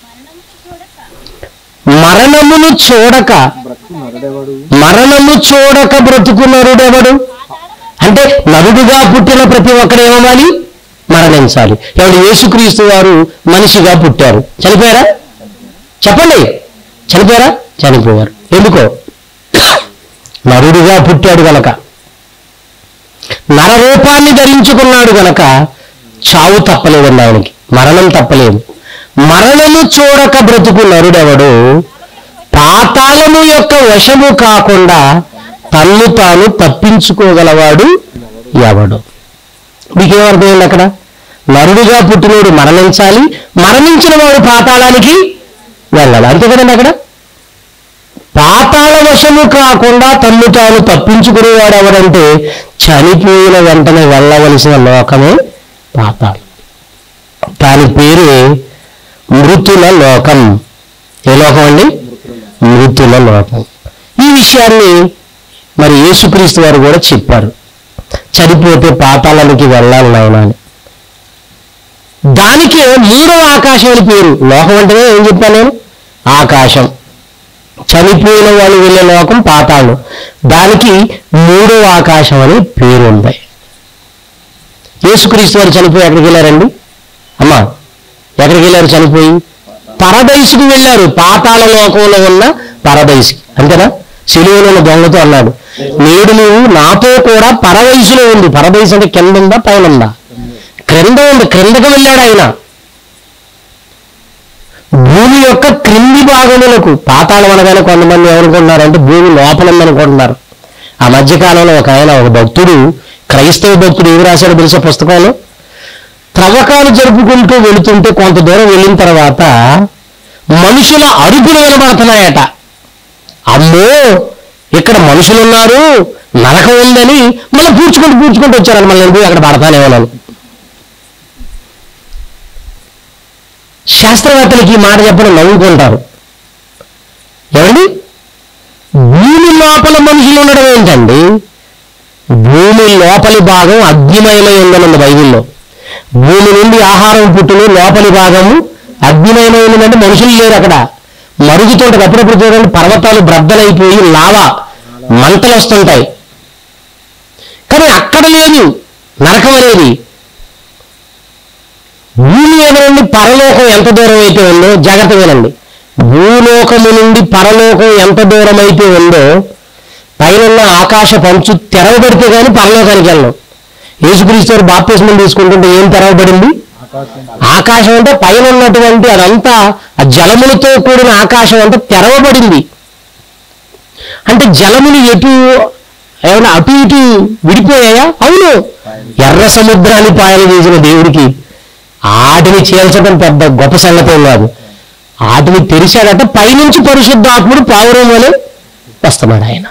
మరణమును చూడక మరణము చూడక బ్రతుకు నరుడెవడు? అంటే నరుడుగా పుట్టిన ప్రతి ఒక్కరు ఏమవ్వాలి? మరణించాలి. ఎవరు? యేసుక్రీస్తు వారు మనిషిగా పుట్టారు, చనిపోయారా? చెప్పండి, చనిపోయారా? చనిపోయారు. ఎందుకో? నరుడుగా పుట్టాడు గనక, నరరూపాన్ని ధరించుకున్నాడు గనక చావు తప్పలేదండి ఆయనకి, మరణం తప్పలేదు. మరణము చూడక బ్రతుకు నరుడెవడు? పాతాళము యొక్క వశము కాకుండా తన్ను తాను తప్పించుకోగలవాడు ఎవడు? మీకేమర్థమైంది అక్కడ? నరుడుగా పుట్టినోడు మరణించాలి, మరణించిన వాడు పాతాళానికి వెళ్ళాలి, అంతే కదండి. అక్కడ పాతాళ వశము కాకుండా తన్ను తాను తప్పించుకునేవాడు ఎవడంటే చనిపోయిన వెంటనే వెళ్ళవలసిన లోకమే పాతాళం. దాని పేరే మృతుల లోకం. ఏ లోకం అండి? మృతుల లోకం. ఈ విషయాన్ని మరి యేసుక్రీస్తు వారు కూడా చెప్పారు, చనిపోతే పాతాళానికి వెళ్ళాలి నాయన అని. దానికే మూడవ ఆకాశం అని పేరు. లోకం అంటేనే ఏం చెప్పాను నేను? ఆకాశం. చనిపోయిన వాళ్ళు వెళ్ళే లోకం పాతాళం, దానికి మూడవ ఆకాశం అని పేరు ఉంది. యేసుక్రీస్తు వారు చనిపోయి ఎక్కడికి వెళ్ళారండి అమ్మా? ఎక్కడికి వెళ్ళారు చనిపోయి? పరదైసుకు వెళ్ళారు. పాతాళ లోకంలో ఉన్న పరదైసుకి, అంతేనా? సిలువలో ఉన్న దొంగతో అన్నాడు, నేడు నువ్వు నాతో కూడా పరవయసులో ఉంది. పరవయసు అంటే కింద ఉందా పైన ఉందా? క్రింద ఉంది. క్రిందకు వెళ్ళాడు ఆయన. భూమి యొక్క క్రింది భాగములకు, పాతాళం అనగానే కొంతమంది ఏమనుకుంటున్నారంటే భూమి లోపల ఉందనుకుంటున్నారు. ఆ మధ్యకాలంలో ఒక ఆయన, ఒక భక్తుడు, క్రైస్తవ భక్తుడు ఏమి రాశాడో తెలుసా పుస్తకంలో? త్రవ్వకాలు జరుపుకుంటూ వెళుతుంటే కొంత దూరం వెళ్ళిన తర్వాత మనుషుల అరుపులు వినబడుతున్నాయట. అమ్మో ఇక్కడ మనుషులు ఉన్నారు, నరకం ఉందని మళ్ళీ పూడ్చుకుంటూ పూడ్చుకుంటూ వచ్చారని మళ్ళీ ఎందుకు అక్కడ పడతానేమోనని. శాస్త్రవేత్తలకి ఈ మాట చెప్పడం నవ్వుకుంటారు. ఏమండి, భూమి లోపల మనుషులు ఉండడం ఏంటండి? భూమి లోపలి భాగం అగ్నిమయమై ఉందన్నది బైబిల్లో. భూమి నుండి ఆహారం పుట్టును, లోపలి భాగము అగ్నిమయమై ఉందంటే మనుషులు లేరు అక్కడ. మరుగుతుంటారు. అప్పుడప్పుడు చూడండి పర్వతాలు బ్రద్దలైపోయి లావా మంటలు వస్తుంటాయి. కానీ అక్కడ లేదు నరకం అనేది. భూమి మీద నుండి పరలోకం ఎంత దూరం అయితే ఉందో, జాగ్రత్త వినండి, భూలోకము నుండి పరలోకం ఎంత దూరం అయితే ఉందో, పైన ఆకాశ పంచు తెరవబడితే కానీ పరలోకానికి వెళ్ళం. యేసుక్రీస్తు బాప్తిస్మం తీసుకుంటుంటే ఏం తెరవబడింది? ఆకాశం అంటే పైన ఉన్నటువంటి అదంతా ఆ జలములతో కూడిన ఆకాశం అంతా తెరవబడింది. అంటే జలములు ఎటు ఏమైనా అటు ఇటు విడిపోయాయా? అవును. ఎర్ర సముద్రాన్ని పాయలు చేసిన దేవుడికి ఆటిని చేల్చడం పెద్ద గొప్ప సంగతి కాదు. ఆటిని తెరిచాడట, పైనుంచి పరిశుద్ధాత్ముడు పావురం వలె వస్తున్నాడు ఆయన.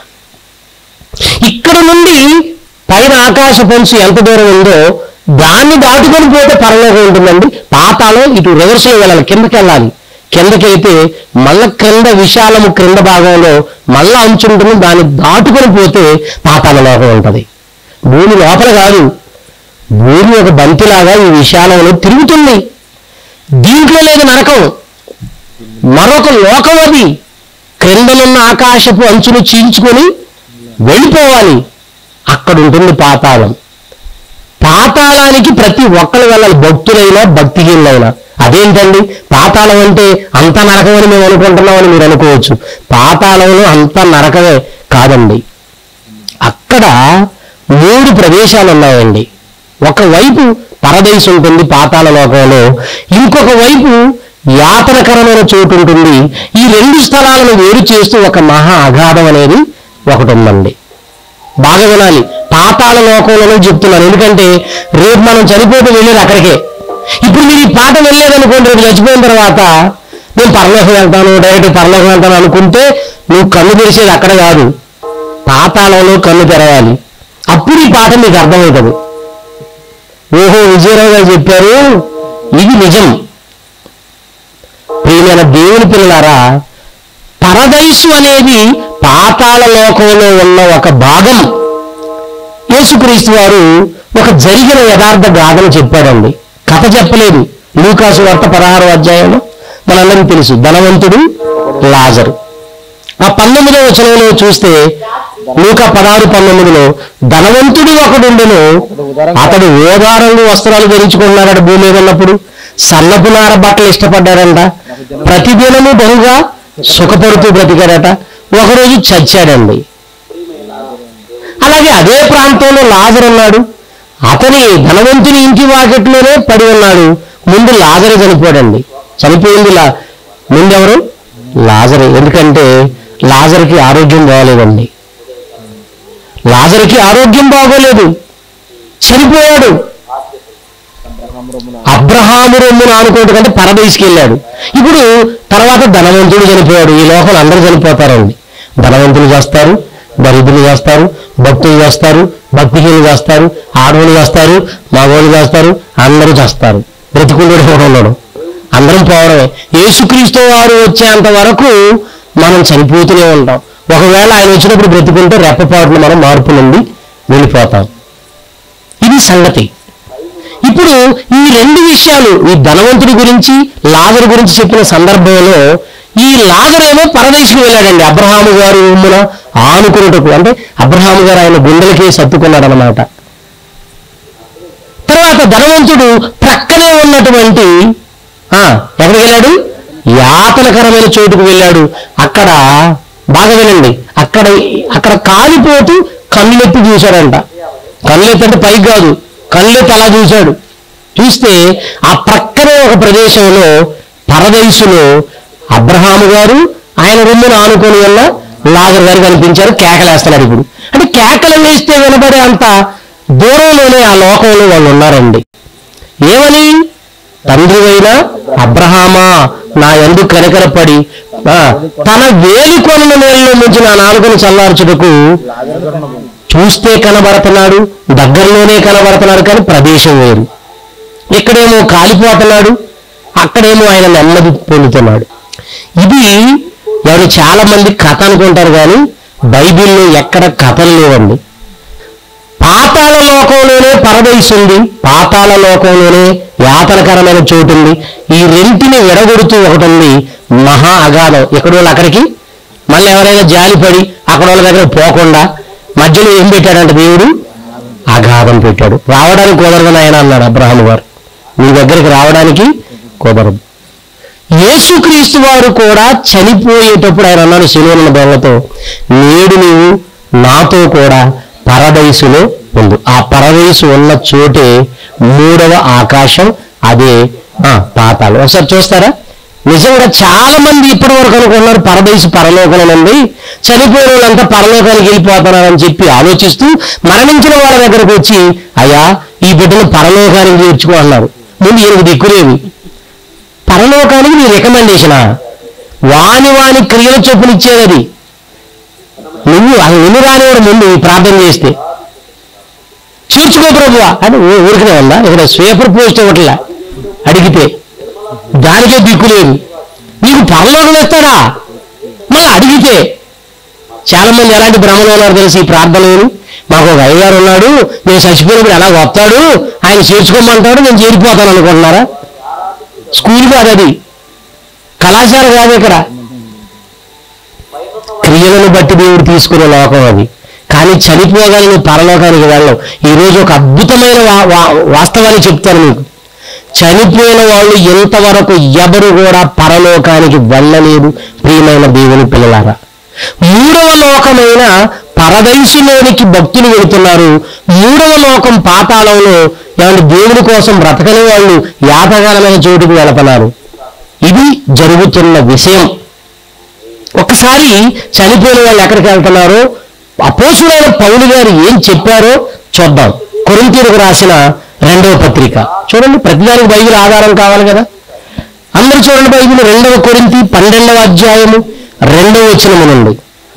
ఇక్కడ నుండి పైన ఆకాశ పంచు ఎంత దూరం ఉందో దాన్ని దాటుకొని పోతే పరలోకం ఉంటుందండి. పాతాళం ఇటు రివర్స్లో వెళ్ళాలి, కిందకి వెళ్ళాలి. కిందకైతే మళ్ళా క్రింద విశాలము క్రింద భాగంలో మళ్ళా అంచు ఉంటుంది, దాన్ని దాటుకొని పోతే పాతాళ లోకం ఉంటుంది. భూమి లోపల కాదు, భూమి ఒక బంతిలాగా ఈ విశాలంలో తిరుగుతుంది. దీంట్లో లేదు నరకం, మరొక లోకం అది. క్రిందనున్న ఆకాశపు అంచును చీల్చుకొని వెళ్ళిపోవాలి, అక్కడ ఉంటుంది పాతాళం. పాతాళానికి ప్రతి ఒక్కరు వెళ్ళాలి, భక్తులైనా భక్తిహీనులైనా. అదేంటండి పాతాళం అంటే అంత నరకమని మేము అనుకుంటున్నామని మీరు అనుకోవచ్చు. పాతాళంలో అంత నరకమే కాదండి. అక్కడ మూడు ప్రదేశాలు ఉన్నాయండి. ఒకవైపు పరదైసు ఉంటుంది పాతాళ లోకంలో, ఇంకొక వైపు యాతనకరమైన చోటు ఉంటుంది. ఈ రెండు స్థలాలను వేరు చేస్తూ ఒక మహా అగాధం అనేది ఒకటి ఉందండి. బాగా వినాలి, పాతాళ లోకంలో చెప్తున్నాను, ఎందుకంటే రేపు మనం చనిపోతే వెళ్ళేది అక్కడికే. ఇప్పుడు మీరు ఈ పాట వెళ్ళలేదనుకోండి, రేపు చచ్చిపోయిన తర్వాత నేను పరలోకం వెళ్తాను, డైరెక్ట్ పరలోకం వెళ్తాను అనుకుంటే నువ్వు కన్ను తెరిచేది అక్కడ కాదు, పాతాళంలో కన్ను తెరవాలి. అప్పుడు ఈ పాట మీకు అర్థమవుతుంది. ఓహో విజయరావు గారు చెప్పారు, ఇది నిజం. ప్రియమైన దేవుని పిల్లలారా, పరదైసు అనేది పాతాళ లోకంలో ఉన్న ఒక భాగం. యేసుక్రీస్తు వారు ఒక జరిగిన యథార్థ గాథను చెప్పారండి, కథ చెప్పలేదు. లూకాసు వార్త పదహారో అధ్యాయంలో మనందరికీ తెలుసు, ధనవంతుడు లాజరు. ఆ పంతొమ్మిదో వచనంలో చూస్తే లూకా పదహారు పంతొమ్మిదిలో ధనవంతుడు ఒకడుండును, అతడు ఓదారంగు వస్త్రాలు ధరించుకున్నాడట. భూమి మీద ఉన్నప్పుడు సన్నపు నార బట్టలు ఇష్టపడ్డాడంట. ప్రతిదినము బహుగా సుఖపడుతూ బ్రతికాడట. ఒకరోజు చచ్చాడండి. అలాగే అదే ప్రాంతంలో లాజరు ఉన్నాడు. అతని ధనవంతుని ఇంటి వాకిట్లోనే పడి ఉన్నాడు. ముందు లాజరు చనిపోయాడండి. చనిపోయింది లా ముందెవరు? లాజరు. ఎందుకంటే లాజరుకి ఆరోగ్యం బాగోలేదండి. లాజరుకి ఆరోగ్యం బాగోలేదు, చనిపోయాడు. అబ్రహాము రొమ్మును ఆనుకోవడం కంటే పరదేశికి వెళ్ళాడు. ఇప్పుడు తర్వాత ధనవంతుడు చనిపోయాడు. ఈ లోకం అందరూ చనిపోతారండి. ధనవంతులు చేస్తారు, దరిద్రులు చేస్తారు, భక్తులు చేస్తారు, భక్తిహీనులు చేస్తారు, ఆడవాళ్ళు చేస్తారు, మగవాళ్ళు చేస్తారు, అందరూ చేస్తారు. బ్రతికుండడు ఉన్నాడు, అందరం పోవడమే. యేసుక్రీస్తు వారు వచ్చేంత వరకు మనం చనిపోతూనే ఉంటాం. ఒకవేళ ఆయన వచ్చినప్పుడు బ్రతికుంటే రెప్పపాటును మనం మార్పు నుండి వెళ్ళిపోతాం. ఇది సంగతి. ఇప్పుడు ఈ రెండు విషయాలు, ఈ ధనవంతుడి గురించి లాజరు గురించి చెప్పిన సందర్భంలో ఈ లాజరేమో పరదేశికి వెళ్ళాడండి. అబ్రహాము గారు ఉమ్మున ఆనుకున్నటకు, అంటే అబ్రహాము గారు ఆయన గుండెలకే సత్తుకున్నాడు అన్నమాట. తర్వాత ధనవంతుడు ప్రక్కనే ఉన్నటువంటి ఎక్కడికి వెళ్ళాడు? యాతనకరమైన చోటుకు వెళ్ళాడు. అక్కడ బాగా వినండి, అక్కడ అక్కడ అక్కడ కాలిపోతూ కళ్ళెత్తి చూశాడంట. కళ్ళెత్తంటే పైకి కాదు, కళ్ళెత్తి అలా చూశాడు. చూస్తే ఆ ప్రక్కనే ఒక ప్రదేశంలో పరదైసులో అబ్రహాము గారు ఆయన రొమ్మును ఆనుకొని ఉన్న లాజరు గారు కనిపించారు. కేకలేస్తున్నారు. ఇప్పుడు అంటే కేకలు వేస్తే వినబడే అంత దూరంలోనే ఆ లోకంలో వాళ్ళు ఉన్నారండి. ఏమని? తండ్రివైన అబ్రహామా, నా యందు కనికరపడి తన వేలికొన నేలలో నుంచి నా నాలుకను చల్లార్చుటకు. చూస్తే కనబడుతున్నాడు, దగ్గరలోనే కనబడుతున్నాడు, కానీ ప్రదేశం వేరు. ఇక్కడేమో కాలిపోతున్నాడు, అక్కడేమో ఆయన నెమ్మది పొందుతున్నాడు. ఇది ఎవరు చాలా మంది కథ అనుకుంటారు, కానీ బైబిల్లో ఎక్కడ కథలు లేవండి. పాతాళ లోకంలోనే పరదైసు ఉంది, పాతాళ లోకంలోనే యాతనకరమైన చోటు ఉంది. ఈ రెంటిని విడగొడుతూ ఒకటి ఉంది మహా అగాధం. ఎక్కడ వాళ్ళు అక్కడికి మళ్ళీ ఎవరైనా జాలిపడి అక్కడ వాళ్ళ దగ్గర పోకుండా మధ్యలో ఏం పెట్టాడంటే దేవుడు అగాధం పెట్టాడు. రావడానికి కుదరదని ఆయన అన్నాడు అబ్రహాము గారు, మీ దగ్గరికి రావడానికి కుదరదు. యేసుక్రీస్తు వారు కూడా చనిపోయేటప్పుడు ఆయన అన్నాడు శిలువనున్న బెల్లతో, నేడు నీవు నాతో కూడా పరదైసులో ఉంది. ఆ పరదైసు ఉన్న చోటే మూడవ ఆకాశం, అదే పాతాళం. ఒకసారి చూస్తారా? నిజంగా చాలా మంది ఇప్పటి వరకు అనుకున్నారు పరదైసు పరలోకంలో ఉంది, చనిపోయిన వాళ్ళంతా పరలోకానికి వెళ్ళిపోతున్నారని చెప్పి ఆలోచిస్తూ మరణించిన వాళ్ళ దగ్గరకు వచ్చి, అయ్యా ఈ బిడ్డను పరలోకానికి చేర్చుకో అన్నారు. ముందు ఈయనకు దిక్కులేవి. పరలోకానికి నీ రికమెండేషనా? వాని వాని క్రియల చొప్పులు ఇచ్చేది. నువ్వు అది ఎన్ని రానివాడు ముందు ప్రార్థన చేస్తే చేర్చుకో ప్రభువా అని ఊరికనే ఉందా? ఇక్కడ స్వేపర్ పోస్ట్ ఇవ్వట్లా అడిగితే, దానికే దిక్కులేదు. నీకు పరలోకం ఇస్తాడా మళ్ళీ అడిగితే? చాలా మంది ఎలాంటి భ్రమలో ఉన్నారు తెలిసి ఈ ప్రార్థనలు. మాకు ఒక అయ్యగారు ఉన్నాడు, నేను చచ్చిపోయినప్పుడు ఎలా వస్తాడు, ఆయన చేర్చుకోమంటాడు, నేను చేరిపోతాను అనుకుంటున్నారా? స్కూల్ కాదు అది, కళాశాల కాదు. ఇక్కడ క్రియలను బట్టి దేవుడు తీసుకునే లోకం అది. కానీ చనిపోగానే నువ్వు పరలోకానికి వెళ్ళవు. ఈరోజు ఒక అద్భుతమైన వాస్తవాన్ని చెప్తాను మీకు. చనిపోయిన వాళ్ళు ఎంతవరకు ఎవరు కూడా పరలోకానికి వెళ్ళలేదు ప్రియమైన దేవుని పిల్లలారా. మూడవ లోకమైన పరదైసులోనికి భక్తులు వెళుతున్నారు. మూడవ లోకం పాతాళంలో ఏమంటే దేవుని కోసం బ్రతకని వాళ్ళు యాతగానమైన చోటుకు వెళుతున్నారు. ఇది జరుగుతున్న విషయం. ఒకసారి చనిపోయిన వాళ్ళు ఎక్కడికి వెళ్తున్నారో అపోస్తులైన పౌలు గారు ఏం చెప్పారో చూద్దాం. కొరింథీయులకు రాసిన రెండవ పత్రిక చూడండి. ప్రతిదానికి బైబిల్ ఆధారం కావాలి కదా. అందరూ చూడండి బైబిల్ రెండవ కొరింథీ పన్నెండవ అధ్యాయము రెండవ వచనము నుండి.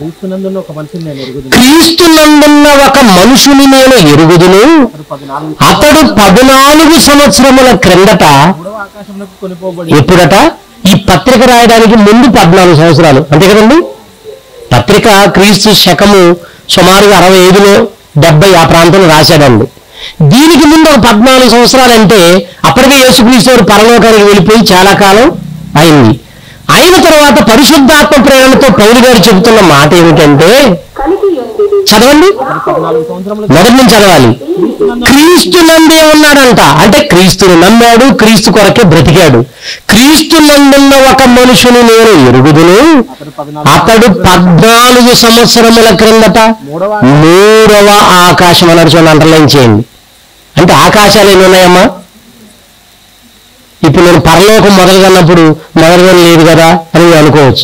క్రీస్తునందున్న ఒక మనుషుని నేను ఎరుగుదును, అతడు పద్నాలుగు సంవత్సరముల క్రిందట. ఎప్పుడట? ఈ పత్రిక రాయడానికి ముందు పద్నాలుగు సంవత్సరాలు అంతే కదండి. పత్రిక క్రీస్తు శకము సుమారుగా అరవై ఐదులో డెబ్బై ఆ ప్రాంతంలో రాశాడండి. దీనికి ముందు ఒక పద్నాలుగు సంవత్సరాలు అంటే అప్పటికే యేసుక్రీస్తు వారు పరలోకానికి వెళ్ళిపోయి చాలా కాలం అయింది. అయిన తర్వాత పరిశుద్ధాత్మ ప్రేరణతో పౌలు గారు చెబుతున్న మాట ఏమిటంటే, చదవండి మొదటి నుంచి చదవాలి. క్రీస్తు నందే ఉన్నాడంట. అంటే క్రీస్తుని నమ్మాడు, క్రీస్తు కొరకే బ్రతికాడు. క్రీస్తు నందున్న ఒక మనుషుని నేను ఎరుగుదును, అతడు పద్నాలుగు సంవత్సరముల క్రిందట మూడవ ఆకాశం అన్నాడు. చూడండి, అండర్లైన్ చేయండి. అంటే ఆకాశాలు ఎన్ని ఉన్నాయమ్మా? ఇప్పుడు నేను పరలోకం మొదలుగన్నప్పుడు మొదలుగా లేదు కదా అని అనుకోవచ్చు.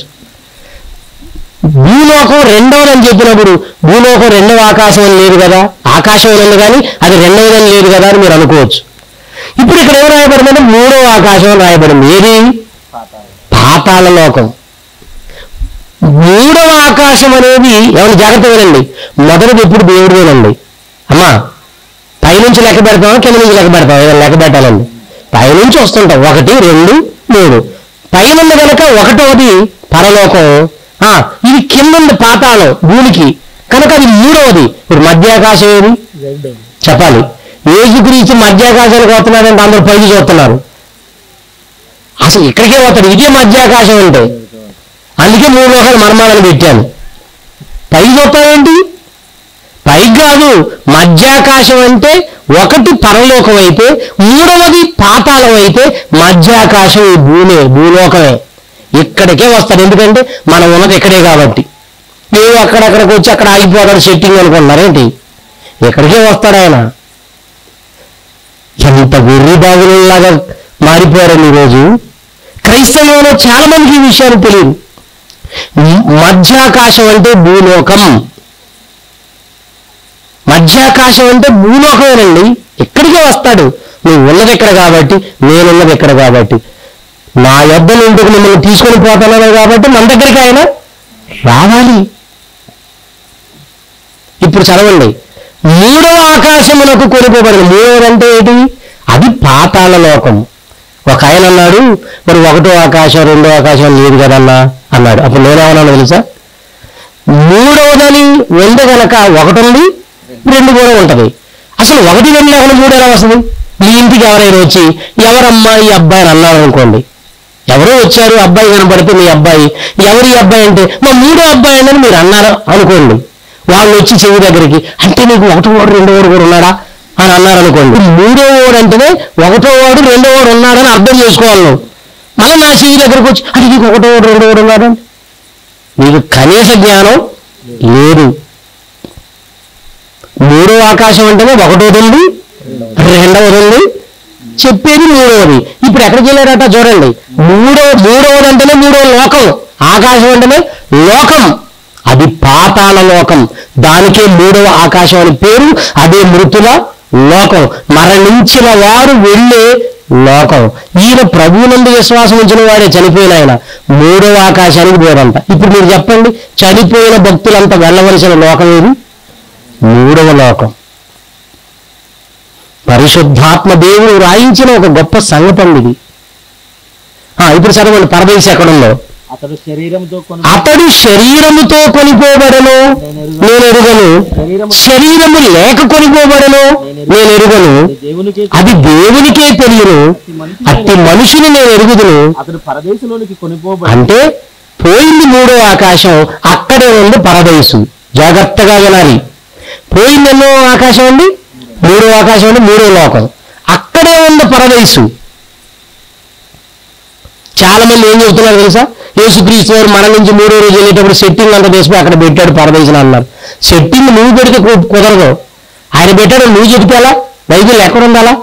భూలోకం రెండవదని చెప్పినప్పుడు భూలోకం రెండవ ఆకాశం అని లేదు కదా, ఆకాశం ఉంది కానీ అది రెండవదని లేదు కదా అని మీరు అనుకోవచ్చు. ఇప్పుడు ఇక్కడ ఏం రాయబడిందంటే మూడవ ఆకాశం అని రాయబడింది. ఏది? పాతాళ లోకం. మూడవ ఆకాశం అనేది ఎవరు జాగ్రత్త వినండి. మొదటిది ఎప్పుడు దేవుడిదేనండి. అమ్మా పైనుంచి లెక్క పెడతామా కింద నుంచి లెక్క పెడతాం? ఏదైనా లెక్క పెట్టాలండి. పైనుంచి వస్తుంటాం, ఒకటి రెండు మూడు. పైన కనుక ఒకటవది పరలోకం, ఇది కింద పాతాళం భూమికి కనుక అది మూడవది. ఇప్పుడు మధ్యాకాశం ఏది చెప్పాలి? యేసుక్రీస్తు మధ్యాకాశానికి వస్తున్నాడంటే అందరూ పైకి చూస్తున్నారు. అసలు ఇక్కడికే పోతాడు. ఇదే మధ్యాకాశం అంటే. అందుకే మూడు లోకాలు మర్మాలను పెట్టాను. పైకి చూస్తావేంటి? పైకి కాదు, మధ్యాకాశం అంటే ఒకటి పరలోకం అయితే, మూడవది పాతాళం అయితే, మధ్యాకాశం ఈ భూమే భూలోకమే. ఇక్కడికే వస్తాడు. ఎందుకంటే మనం ఉన్నది ఇక్కడే కాబట్టి. ఏదో అక్కడక్కడికి వచ్చి అక్కడ ఆగిపోతాడు సెట్టింగ్ అనుకుంటున్నారేంటి? ఎక్కడికే వస్తాడు ఆయన. ఎంత వెర్రి బాగులాగా మారిపోయారని ఈరోజు క్రైస్తవంలో చాలా మందికి ఈ విషయాలు తెలియదు. మధ్యాకాశం అంటే భూలోకం. మధ్యాకాశం అంటే భూలోకమేనండి. ఎక్కడికే వస్తాడు. నువ్వు ఉన్నది ఎక్కడ కాబట్టి, నేనున్నది ఎక్కడ కాబట్టి, నా యొద్ద నుండి మిమ్మల్ని తీసుకొని పోతున్నాను కాబట్టి మన దగ్గరికి ఆయన రావాలి. ఇప్పుడు చదవండి. మూడవ ఆకాశమునకు కొనిపోబడింది. మూడవదంటే ఏంటి? అది పాతాళ లోకం. ఒక ఆయన అన్నాడు, మరి ఒకటో ఆకాశం రెండో ఆకాశం లేదు కదన్నా అన్నాడు. అప్పుడు నేనేమన్నాను తెలుసా? మూడవదని వెంద గనక ఒకటి ఉంది, రెండు కూడా ఉంటది. అసలు ఒకటి రెండు లేకుండా మూడు ఎలా వస్తుంది? మీ ఇంటికి ఎవరైనా వచ్చి ఎవరమ్మా ఈ అబ్బాయి అని అన్నారు అనుకోండి, ఎవరో వచ్చారు అబ్బాయి కనబడితే మీ అబ్బాయి, ఎవరి అబ్బాయి అంటే మా మూడో అబ్బాయి అని మీరు అన్నారు అనుకోండి. వాళ్ళు వచ్చి చెవి దగ్గరికి, అంటే నీకు ఒకటో వాడు రెండో వాడు కూడా ఉన్నాడా అని అన్నారు అనుకోండి. మూడో వాడు అంటేనే ఒకటో వాడు రెండో వాడు ఉన్నాడని అర్థం చేసుకోవాలి నువ్వు. మళ్ళీ నా చెవి దగ్గరికి వచ్చి అంటే నీకు ఒకటో వాడు రెండో వాడు ఉన్నాడండి. నీకు కనీస జ్ఞానం లేదు. మూడో ఆకాశం అంటేనే ఒకటోది ఉంది, రెండవది ఉంది, చెప్పేది మూడవది. ఇప్పుడు ఎక్కడికి వెళ్ళారట చూడండి. మూడో మూడవది అంటేనే మూడవ లోకం. ఆకాశం అంటేనే లోకం. అది పాతాళ లోకం. దానికే మూడవ ఆకాశం అని పేరు. అదే మృతుల లోకం, మరణించిన వారు వెళ్ళే లోకం. ఈయన ప్రభువునందు విశ్వాసం ఉంచిన వాడే చనిపోయిన ఆయన మూడవ ఆకాశానికి పోరంట. ఇప్పుడు మీరు చెప్పండి, చనిపోయిన భక్తులంతా వెళ్ళవలసిన లోకం ఏది? మూడవ లోకం. పరిశుద్ధాత్మ దేవుడు రాయించిన ఒక గొప్ప సంగతం ఇది. ఇప్పుడు చదవండి, పరదేశం ఎక్కడుందో. అతడు శరీరంతో అతడు శరీరముతో కొనిపోబడను నేను ఎరుగను, శరీరము లేక కొనిపోబడను నేను ఎరుగను, అది దేవునికే తెలియను, అట్టి మనిషిని నేను ఎరుగుదును. అతడు పరదేశంలోనికి కొనిపోబడి అంటే పోయింది మూడో ఆకాశం, అక్కడే ఉంది పరదేశం. జాగ్రత్తగా వినాలి. పోయింది ఎన్నో ఆకాశం ఉంది? మూడో ఆకాశం ఉంది, మూడో లోకం. అక్కడే ఉంది పరదేశం. చాలా మంది ఏం చెబుతున్నారు తెలుసా? యేసుక్రీస్తు వారు మన నుంచి మూడో రోజు వెళ్ళేటప్పుడు సెట్టింగ్ అంతా తీసుకుని అక్కడ పెట్టాడు పరదేశం అన్నారు. సెట్టింగ్ నువ్వు పెడితే కుదరదు. ఆయన పెట్టాడు, నువ్వు చెబితే ఎలా? బైబిల్ ఎక్కడ ఉండాలా?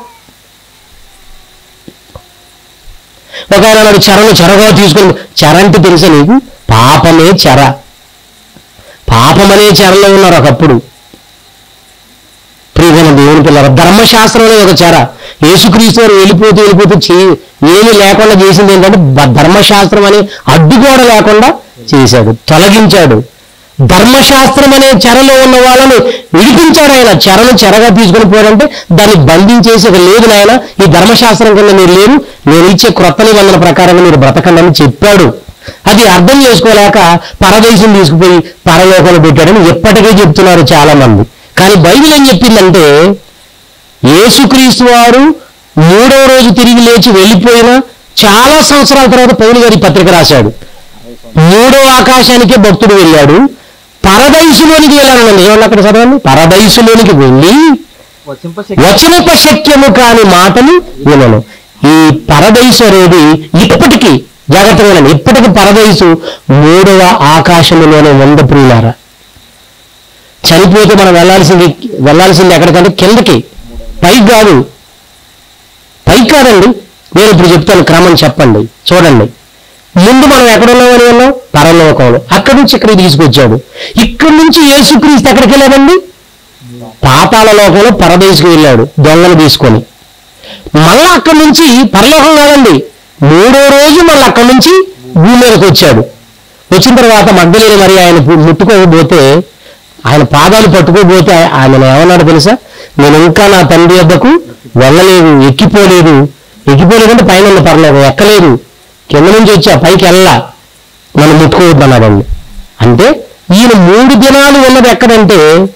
ఒక ఆయన నాడు చెరను చెరగా తీసుకుని, చెర అంటే తెలుసా నీకు? పాపమే చెర. పాపమనే చెరలో ఉన్నారు ఒకప్పుడు. ప్రియమైన దేవుని పిల్లల, ధర్మశాస్త్రంలో ఒక చెర. యేసుక్రీస్తు వారు వెళ్ళిపోతూ వెళ్ళిపోతూ చేయి ఏమీ లేకుండా చేసింది ఏంటంటే ధర్మశాస్త్రం అనే అడ్డుగోడ లేకుండా చేశాడు, తొలగించాడు. ధర్మశాస్త్రం అనే చెరలో ఉన్న వాళ్ళని విడిపించాడు ఆయన. చెరను చెరగా తీసుకుని పోయాడంటే దాన్ని బంధించేసి ఇక లేదు నాయన, ఈ ధర్మశాస్త్రం కింద మీరు లేరు, నేను ఇచ్చే క్రొత్త నిబంధన ప్రకారంగా మీరు బ్రతకండి అని చెప్పాడు. అది అర్థం చేసుకోలేక పరదేశం తీసుకుపోయి పరలోకంలో పెట్టాడని ఎప్పటికీ చెప్తున్నారు చాలా మంది. కానీ బైబిల్ ఏం చెప్పిందంటే, యేసుక్రీస్తు వారు మూడవ రోజు తిరిగి లేచి వెళ్ళిపోయిన చాలా సంవత్సరాల తర్వాత పౌలు గారి పత్రిక రాశాడు. మూడవ ఆకాశానికే భక్తుడు వెళ్ళాడు, పరదైసులోనికి వెళ్ళానండి. ఏమన్నా అక్కడ చదవండి, పరదైసులోనికి వెళ్ళి వచనప శక్యము కాని మాటలు వినను. ఈ పరదైసు అనేది ఇప్పటికీ జాగ్రత్తగా వినండి, ఇప్పటికీ పరదైసు మూడవ ఆకాశంలోనే వంద ప్రియులారా. చనిపోతే మనం వెళ్ళాల్సింది వెళ్ళాల్సింది ఎక్కడికంటే కిందకి, పైకి కాదు. పైకి కాదండి, నేను ఇప్పుడు చెప్తాను, క్రమం చెప్పండి. చూడండి, ముందు మనం ఎక్కడున్నామని వెళ్ళాం? పరలోకంలో. అక్కడి నుంచి ఇక్కడికి తీసుకొచ్చాడు. ఇక్కడి నుంచి యేసుక్రీస్తు ఎక్కడికి వెళ్ళాడండి? పాతాళ లోకంలో పరదేశకు వెళ్ళాడు దొంగలు తీసుకొని. మళ్ళా అక్కడి నుంచి పరలోకం కాదండి, మూడో రోజు మళ్ళీ అక్కడి నుంచి భూమి మీదకి వచ్చాడు. వచ్చిన తర్వాత మగ్ధలేని మరి ఆయన ముట్టుకోకపోతే, ఆయన పాదాలు పట్టుకోకపోతే ఆయన ఏమన్నాడు తెలుసా? నేను ఇంకా నా తండ్రి వద్దకు వెళ్ళలేదు, ఎక్కిపోలేదు. ఎక్కిపోలేదంటే పైన ఉన్న పరలోకం ఎక్కలేదు, కింద నుంచి వచ్చా పైకి వెళ్ళా, నన్ను ముట్టుకోవద్దు అన్నాడండి. అంటే ఈయన మూడు దినాలు ఉన్నది ఎక్కడంటే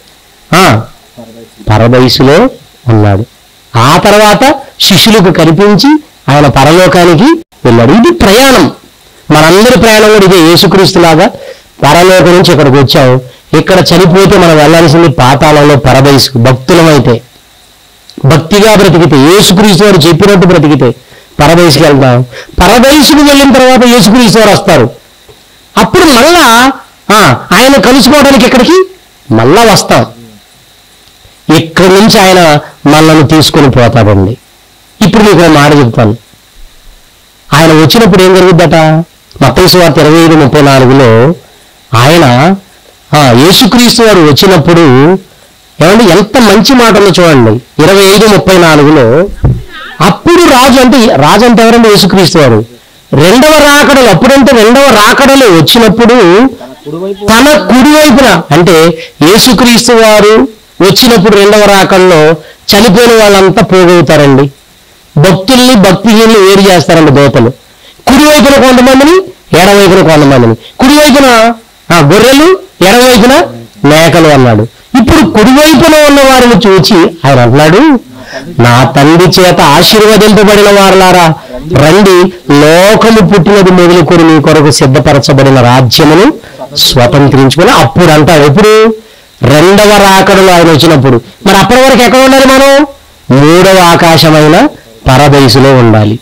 పరదైసులో ఉన్నాడు. ఆ తర్వాత శిష్యులకు కనిపించి ఆయన పరలోకానికి వెళ్ళాడు. ఇది ప్రయాణం, మనందరి ప్రయాణం కూడా ఇదే. యేసుక్రీస్తులాగా పరలోకం నుంచి ఇక్కడికి వచ్చాము. ఇక్కడ చనిపోతే మనం వెళ్ళాల్సింది పాతాళంలో పరదైసు. భక్తులమైతే, భక్తిగా బ్రతికితే, యేసుక్రీస్తు వారు చెప్పినట్టు బ్రతికితే పరదైసుకి వెళ్తాం. పరదైసుకు వెళ్ళిన తర్వాత యేసుక్రీస్తు వారు వస్తారు. అప్పుడు మళ్ళా ఆ, ఆయన కలుసుకోవడానికి ఇక్కడికి మళ్ళా వస్తాం. ఇక్కడి నుంచి ఆయన మనల్ని తీసుకొని పోతాడండి. ఇప్పుడు మీకు ఒక మాట చెప్తాను. ఆయన వచ్చినప్పుడు ఏం జరుగుద్దట? మత్తయి సువార్త ఇరవై ఐదు ముప్పై నాలుగులో ఆయన ఆ, యేసుక్రీస్తు వారు వచ్చినప్పుడు ఏమండి ఎంత మంచి మాట ఉందో చూడండి. ఇరవై ఐదు ముప్పై నాలుగులో అప్పుడు రాజు అంటే రాజు అంటే ఎవరండి? యేసుక్రీస్తు వారు. రెండవ రాకడలు అప్పుడంటే రెండవ రాకడలు వచ్చినప్పుడు కుడివైపు తన కుడివైపున అంటే యేసుక్రీస్తు వారు వచ్చినప్పుడు రెండవ రాకడలో చనిపోయిన వాళ్ళంతా పోగవుతారండి. భక్తుల్ని భక్తిహీనులు వేరు చేస్తారండి దోతలు. కుడివైపున కొంతమందిని, ఎడవైపున కొంతమందిని. కుడివైపున ఆ గొర్రెలు, ఎడవైపున మేకలు అన్నాడు. ఇప్పుడు కుడివైపున ఉన్న వారిని చూచి ఆయన అన్నాడు, నా తండ్రి చేత ఆశీర్వదింపబడిన వారులారా రండి, లోకము పుట్టినది మొదలుకొని మీ కొరకు సిద్ధపరచబడిన రాజ్యమును స్వతంత్రించుకొని. అప్పుడు అంటాడు ఎప్పుడు? రెండవ రాకడలో ఆయన వచ్చినప్పుడు. మరి అప్పటి వరకు ఎక్కడ ఉండాలి మనం? మూడవ ఆకాశమైన పరదైసులో ఉండాలి.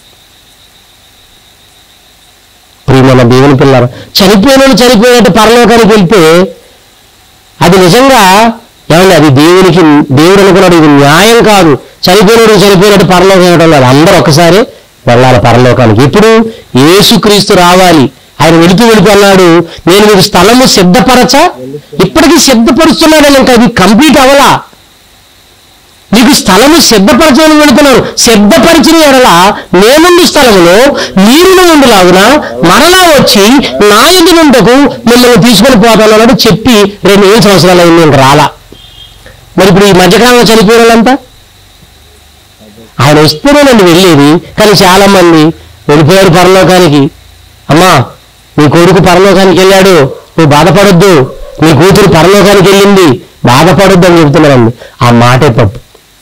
ప్రియమైన దేవుని పిల్లలు, చనిపోయిన చనిపోయినట్టు పరలోకానికి వెళ్తే అది నిజంగా ఏమన్నా అది దేవునికి దేవుడు అనుకున్నాడు ఇది న్యాయం కాదు. చనిపోయినట్టు చనిపోయినట్టు పరలోకం ఇవ్వడం లేదు. అందరూ ఒక్కసారి వెళ్ళాలి పరలోకానికి. ఇప్పుడు యేసుక్రీస్తు రావాలి. ఆయన వెళుతూ వెళుతూ అన్నాడు, నేను మీకు స్థలము సిద్ధపరచ ఇప్పటికీ సిద్ధపరుస్తున్నాడని. ఇంకా అది కంప్లీట్ అవ్వలా. నీకు స్థలము సిద్ధపరచని వెళుతున్నాను. సిద్ధపరిచిన ఎడల నేనుండు స్థలములో మీరును ఉండులాగున మరలా వచ్చి నా ఎదుగుంటకు మిమ్మల్ని తీసుకొని పోతాను అన్నాడు. చెప్పి రెండు ఏడు సంవత్సరాలు అయింది, నేను రాలా. మరి ఇప్పుడు ఈ మధ్యకాలంలో చనిపోయిన వాళ్ళంతా ఆయన వస్తేనేనండి వెళ్ళేది. కానీ చాలా మంది వెళ్ళిపోయారు పరలోకానికి. అమ్మా నీ కొడుకు పరలోకానికి వెళ్ళాడు, నువ్వు బాధపడొద్దు. నీ కూతురు పరలోకానికి వెళ్ళింది, బాధపడొద్దు అని చెబుతున్నారండి. ఆ మాటే తప్పు.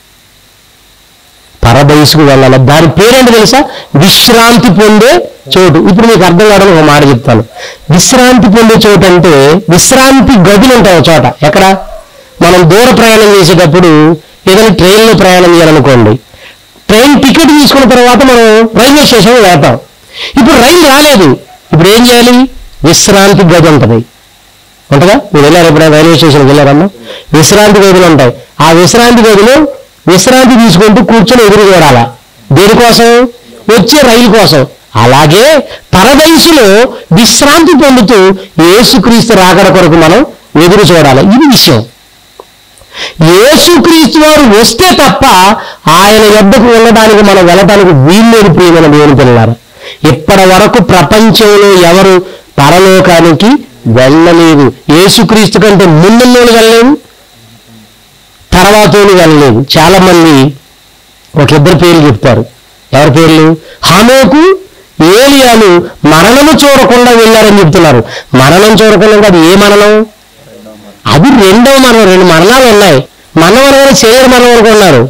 పరదైసుకు వెళ్ళాలి. దాని పేరేంటి తెలుసా? విశ్రాంతి పొందే చోటు. ఇప్పుడు మీకు అర్థం కావడం ఒక మాట చెప్తాను. విశ్రాంతి పొందే చోటు అంటే విశ్రాంతి గదులు ఉంటాయి ఒక చోట. ఎక్కడ? మనం దూర ప్రయాణం చేసేటప్పుడు ఏదైనా ట్రైన్లో ప్రయాణం చేయాలనుకోండి, ట్రైన్ టికెట్ తీసుకున్న తర్వాత మనం రైల్వే స్టేషన్లో వెళ్తాం. ఇప్పుడు రైలు రాలేదు, ఇప్పుడు ఏం చేయాలి? విశ్రాంతి గది ఉంటుంది. ఉంటుందా? మీరు వెళ్ళారు ఎప్పుడైనా రైల్వే స్టేషన్కి వెళ్ళారమ్మా? విశ్రాంతి గదులు ఉంటాయి. ఆ విశ్రాంతి గదిలో విశ్రాంతి తీసుకుంటూ కూర్చొని ఎదురు చూడాలా. దేనికోసం? వచ్చే రైలు కోసం. అలాగే పరదైసులో విశ్రాంతి పొందుతూ యేసుక్రీస్తు రాకడ కొరకు మనం ఎదురు చూడాలి. ఇది విషయం. యేసుక్రీస్తు వారు వస్తే తప్ప ఆయన యొద్దకు వెళ్ళడానికి మనం వెళ్ళడానికి వీల్లేని ప్రియమైన దేవుని పిల్లలారా. ఇప్పటి వరకు ప్రపంచంలో ఎవరు పరలోకానికి వెళ్ళలేదు. యేసుక్రీస్తు కంటే ముందున్నోళ్ళు వెళ్ళలేదు, తర్వాతోళ్ళు వెళ్ళలేదు. చాలా మంది ఒక ఇద్దరు పేర్లు చెప్తారు. ఎవరి పేర్లు? హనోకు, ఏలియాలు మరణము చూడకుండా వెళ్ళారని చెప్తున్నారు. మరణం చూడకుండా కాదు. ఏ మరణం? అది రెండవ మరణం. రెండు మరణాలు ఉన్నాయి. మరణం అనగానే శరీర మరణం అనుకున్నారు.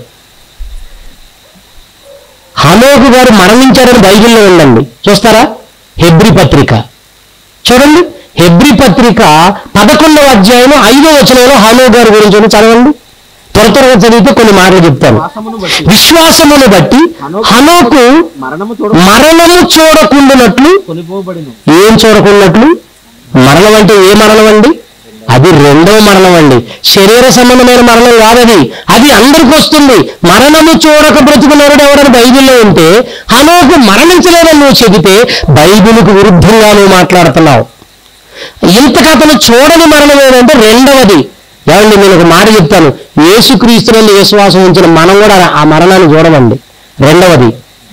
హనోకు గారు మరణించారని బైబిల్లో ఉందండి. చూస్తారా? హెబ్రీ పత్రిక చూడండి. హెబ్రీ పత్రిక పదకొండవ అధ్యాయం ఐదో వచనంలో హనోకు గారి గురించి చదవండి. త్వర త్వరగా చదివితే కొన్ని మాటలు చెప్తాను. విశ్వాసమును బట్టి విశ్వాసమును బట్టి హనోకు మరణము చూడ మరణము చూడకుండానట్లు. కొనిపోబడిను. ఏం చూడకున్నట్లు? మరణం అంటే ఏ మరణం అండి? అది రెండవ మరణం అండి. శరీర సంబంధమైన మరణం కాదది. అది అందరికి వస్తుంది. మరణము చూడక బ్రతుకున్నాడు ఎవడని బైబిల్లో ఉంటే హనోకు మరణించలేదని నువ్వు చెబితే బైబిల్కు విరుద్ధంగా నువ్వు మాట్లాడుతున్నావు. ఇంతకు అతను చూడని మరణం ఏదంటే రెండవది. ఏమండి నేను ఒక మాట చెప్తాను. యేసుక్రీస్తునందు విశ్వాసం ఉంచిన మనం కూడా ఆ మరణాన్ని చూడమండి. రెండవది,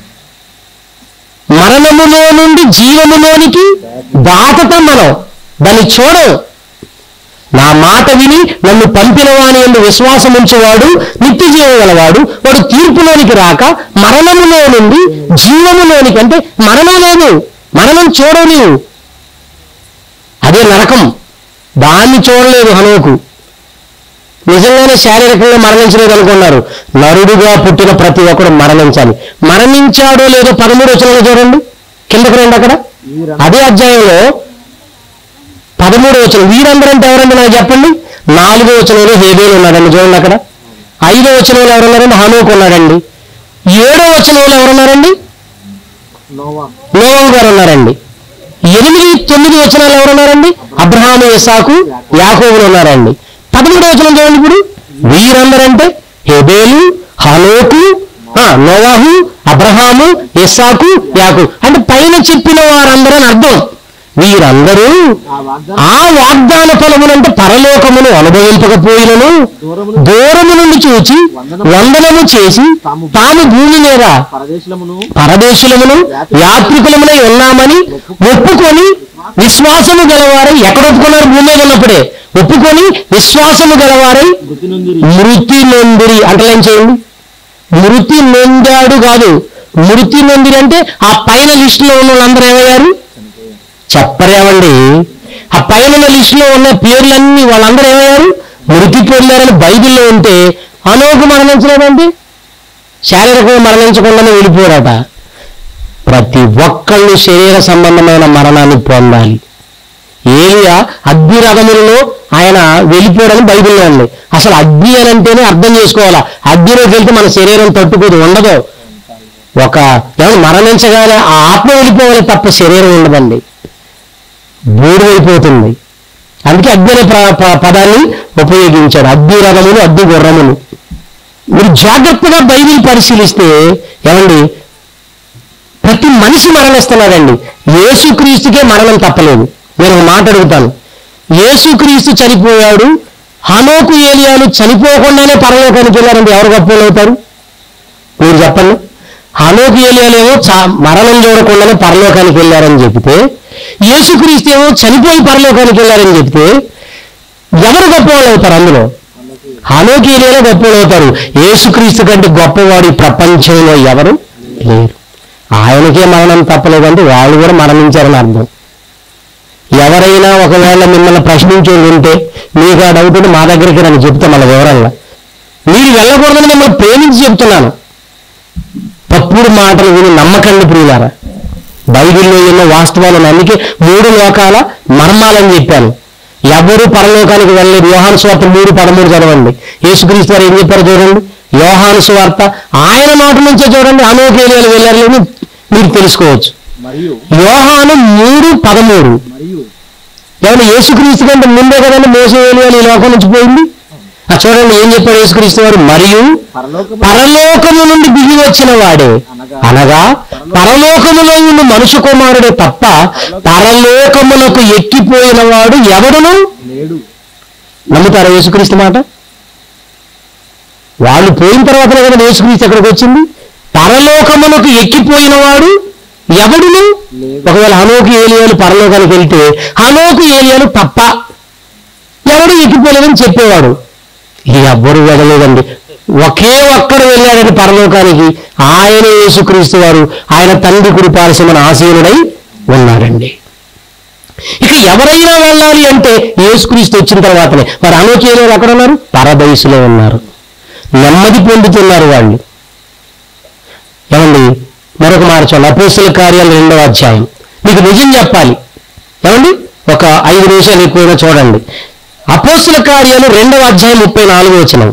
మరణములో నుండి జీవములోనికి దాటతాం మనం. దాన్ని చూడం. నా మాట విని నన్ను పంపిన వాని యందు విశ్వాసం ఉంచేవాడు నిత్య జీవం గలవాడు. వాడు తీర్పులోనికి రాక మరణములో నుండి జీవములోనికి, అంటే మరణం లేదు, మరణం చూడలేవు. అదే నరకం. దాన్ని చూడలేదు హనోకు. నిజంగానే శారీరకంగా మరణించలేదు అనుకున్నారు. నరుడుగా పుట్టిన ప్రతి ఒక్కడు మరణించాలి. మరణించాడో లేదో పదమూడు వచనంలో చూడండి. కిందకు రండి. అక్కడ అదే అధ్యాయంలో పదమూడు వచనం. వీరందరూ అంటే ఎవరండి నాకు చెప్పండి. నాలుగో వచనంలో హేబేలు ఉన్నాడండి చూడండి. అక్కడ ఐదో వచనంలో ఎవరున్నారండి? హనోకు ఉన్నాడండి. ఏడో వచనంలో ఎవరున్నారండి? నోవా నోవా గారు ఉన్నారండి. ఎనిమిది తొమ్మిది వచనాలు ఎవరున్నారండి? అబ్రహాము, ఇస్సాకు, యాకోబులు ఉన్నారండి. పదమూడు వచనం చూడండి. ఇప్పుడు వీరందరంటే హెబేలు, హనోకు, ఆ, నోవాహు, అబ్రహాము, ఇస్సాకు, యాకోబు అంటే పైన చెప్పిన వారందరూ అని అర్థం. వీరందరూ ఆ వాగ్దానం ఆ వాగ్దాన ఫలమునంటే పరలోకమును అనుభవింపకపోయినను దూరమును దూరము నుండి చూచి వందనము చేసి తాము భూమి మీద పరదేశమును పరదేశులమును యాత్రికులమునై ఉన్నామని ఒప్పుకొని విశ్వాసము గలవారై ఎక్కడ ఒప్పుకున్నారు? భూమి మీద ఉన్నప్పుడే ఒప్పుకొని విశ్వాసము గలవారై మృతి నొందిరి. మృతి నొందిరి అంటలేం చేయండి. మృతి నొందాడు కాదు, మృతి నొందిరి అంటే ఆ పైన లిస్టులో ఉన్న వాళ్ళందరూ ఏమయ్యారు? చెప్పరేమండి. ఆ పైన లిస్టులో ఉన్న పేర్లన్నీ వాళ్ళందరూ ఏమయ్యారు? మృతి పొందారని బైబిల్లో ఉంటే హనోకు మరణించలేదండి, శారీరకంగా మరణించకుండానే వెళ్ళిపోయారట. ప్రతి ఒక్కళ్ళు శరీర సంబంధమైన మరణాన్ని పొందాలి. ఏలియా అగ్ని రథములలో ఆయన వెళ్ళిపోవడం బైబిల్లో ఉంది. అసలు అగ్ని అని అంటేనే అర్థం చేసుకోవాలా. అగ్నిలోకి వెళ్తే మన శరీరం తట్టుకోదు, ఉండదు. ఒక ఏమైనా మరణించగానే ఆ ఆత్మ వెళ్ళిపోవాలి తప్ప శరీరం ఉండదండి, బూడిదైపోతుంది. అందుకే అగ్ని అనే ప్ర- ప- పదాన్ని ఉపయోగించాడు. అగ్ని రథములు, అగ్ని గుర్రములు. మీరు జాగ్రత్తగా బైబిల్ పరిశీలిస్తే ఏమండి, ప్రతి మనిషి మరణిస్తున్నాడండి. యేసుక్రీస్తుకే మరణం తప్పలేదు. నేను ఒక మాట అడుగుతాను, యేసుక్రీస్తు చనిపోయాడు, హనోకు, ఏలియాలు చనిపోకుండానే పరలోకానికి వెళ్ళారండి. ఎవరు గొప్పలు అవుతారు? మీరు చెప్పండి. హనోకు, ఏలియాలేమో చా మరణం చూడకుండానే పరలోకానికి వెళ్ళారని చెబితే, యేసుక్రీస్తు ఏమో చనిపోయి పరలోకానికి వెళ్ళారని చెబితే ఎవరు గొప్పవాళ్ళు అవుతారు? అందులో హనోకు, ఏలియాలే గొప్పవాళ్ళు అవుతారు. యేసుక్రీస్తు కంటే గొప్పవాడు ఈ ప్రపంచంలో ఎవరు లేరు. ఆయనకే మరణం తప్పలేదంటే వాళ్ళు కూడా మరణించారని అర్థం. ఎవరైనా ఒకవేళ మిమ్మల్ని ప్రశ్నించేది ఉంటే మీకు ఆ డౌట్ ఉంటే మా దగ్గరికి నన్ను చెప్తే మన వివరంగా. మీరు వెళ్ళకూడదని మిమ్మల్ని ప్రేమించి చెప్తున్నాను. తప్పుడు మాటలు విని నమ్మకండి ప్రియులారా. బైబిల్లో ఎన్నో వాస్తవాలు. అందుకే మూడు లోకాల మర్మాలని చెప్పాను. ఎవరు పరలోకానికి వెళ్ళలేదు. యోహాను సువార్త మూడు పదమూడు చదవండి. యేసుక్రీస్తు వారు ఏం చెప్పారు చూడండి. యోహాను సువార్త ఆయన మాట నుంచే చూడండి హనోకు, ఏలియాలు వెళ్ళారు అని మీరు తెలుసుకోవచ్చు. మరియు యోహాను మూడు పదమూడు. మరియు ఏమన్నా యేసుక్రీస్తు కంటే ముందే కదండి మోసే, ఏలియాలు ఈ లోకం నుంచి పోయింది. ఆ చూడండి ఏం చెప్పాడు యేసుక్రీస్తు వారు. మరియు పరలోకము పరలోకము నుండి దిగి వచ్చిన వాడే, అనగా అనగా పరలోకములో ఉన్న మనుష్య కుమారుడే తప్ప పరలోకములకు ఎక్కిపోయిన వాడు ఎవడును లేడు. నమ్ముతారా యేసుక్రీస్తు మాట? వాళ్ళు పోయిన తర్వాతనే కదా యేసుక్రీస్తు ఎక్కడికి వచ్చింది. పరలోకములకు ఎక్కిపోయిన వాడు ఎవడును. లేదు. ఒకవేళ హనోకు, ఏలియాలు పరలోకానికి వెళ్తే హనోకు, ఏలియాలు తప్ప ఎవడు ఎక్కిపోలేదని చెప్పేవాడు. ఎవ్వరు వెళ్ళలేదండి. ఒకే ఒక్కడు వెళ్ళాడని పరలోకానికి, ఆయన యేసుక్రీస్తు వారు. ఆయన తండ్రి కుడిపార్శ్వమున ఆసీనుడై ఉన్నాడండి. ఇక ఎవరైనా వెళ్ళాలి అంటే యేసుక్రీస్తు వచ్చిన తర్వాతనే. మరి హనోకు, ఏలియాలు ఎక్కడ ఉన్నారు? పరదైసులో ఉన్నారు, నెమ్మది పొందుతున్నారు వాళ్ళు. ఏమండి మరొక మాట చూడండి. అపోస్తల కార్యాలు రెండవ అధ్యాయం. మీకు నిజం చెప్పాలి ఏమండి, ఒక ఐదు నిమిషాలు ఎక్కువగా చూడండి. అపోస్తల కార్యాలు రెండవ అధ్యాయం ముప్పై నాలుగో వచనం.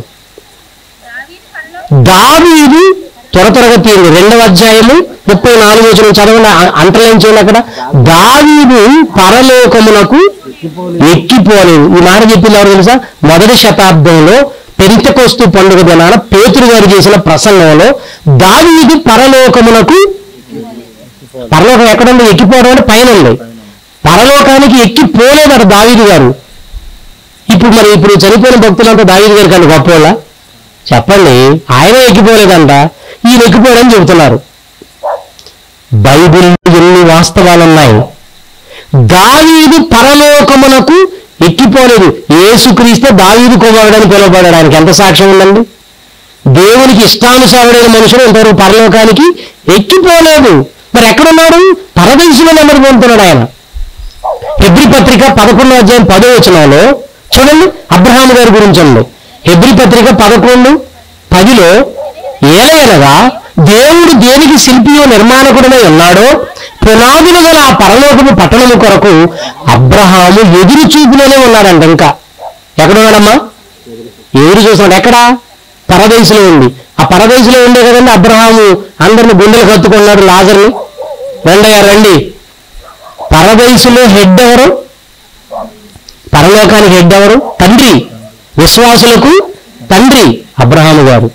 దావీదు త్వర త్వరగా తీయండి. రెండవ అధ్యాయము ముప్పై నాలుగో వచనం చదవండి. అంతర్లైన్ చేయండి అక్కడ. దావీదు పరలోకమునకు ఎక్కిపోలేదు. ఎక్కిపోలేదు. ఈ మాట చెప్పింది ఎవరు తెలుసా? మొదటి శతాబ్దంలో పెంతెకొస్తు పండుగ దినాన పేతురు గారు చేసిన ప్రసంగంలో దావీదు పరలోకమునకు, పరలోకం ఎక్కడుంది? ఎక్కిపోవడం అంటే పైన ఉంది. పరలోకానికి ఎక్కిపోలేదట దావీదు గారు. ఇప్పుడు మరి ఇప్పుడు చనిపోయిన భక్తులంతా దావీదు గారి కన్నా గొప్పవాళ్ళ? చెప్పండి. ఆయన ఎక్కిపోలేదంట, ఈయన ఎక్కిపోయాడని చెబుతున్నారు. బైబిల్ ఎన్ని వాస్తవాలున్నాయి. దావీదు పరలోకమునకు ఎక్కిపోలేదు. యేసుక్రీస్తే దావీదు కుమారుడని పిలువబడాడు. ఆయనకి ఎంత సాక్ష్యం ఉందండి? దేవునికి ఇష్టానుసారుడైన మనుషులు ఇంతవరకు పరలోకానికి ఎక్కిపోలేదు. మరి ఎక్కడున్నాడు? పరదేశంలో నెమ్మది పొందుతున్నాడు ఆయన. హెబ్రీ పత్రిక పదకొండో అధ్యాయం పదో వచనంలో చూడండి అబ్రహాము గారి గురించి ఉంది. హెబ్రీ పత్రిక పదకొండు పదిలో ఏలయనగా దేవుడు దేనికి శిల్పియో నిర్మాణకుడమై ఉన్నాడో పునాదులు గల ఆ పరలోకపు పట్టణము కొరకు అబ్రహాము ఎదురు చూపులోనే ఉన్నాడంట. ఇంకా ఎక్కడున్నాడమ్మా? ఎదురు చూస్తున్నాడు. ఎక్కడ? పరదేశంలో ఉంది. ఆ పరదేశంలో ఉండే కదండి అబ్రహాము అందరిని గుండెలు కత్తుకున్నాడు లాజర్ని. రండయ్యా రండి, పరదేశులో హెడ్ ఎవరు? పరలోకానికి హెడ్ ఎవరు? తండ్రి. విశ్వాసులకు తండ్రి అబ్రహాము గారు.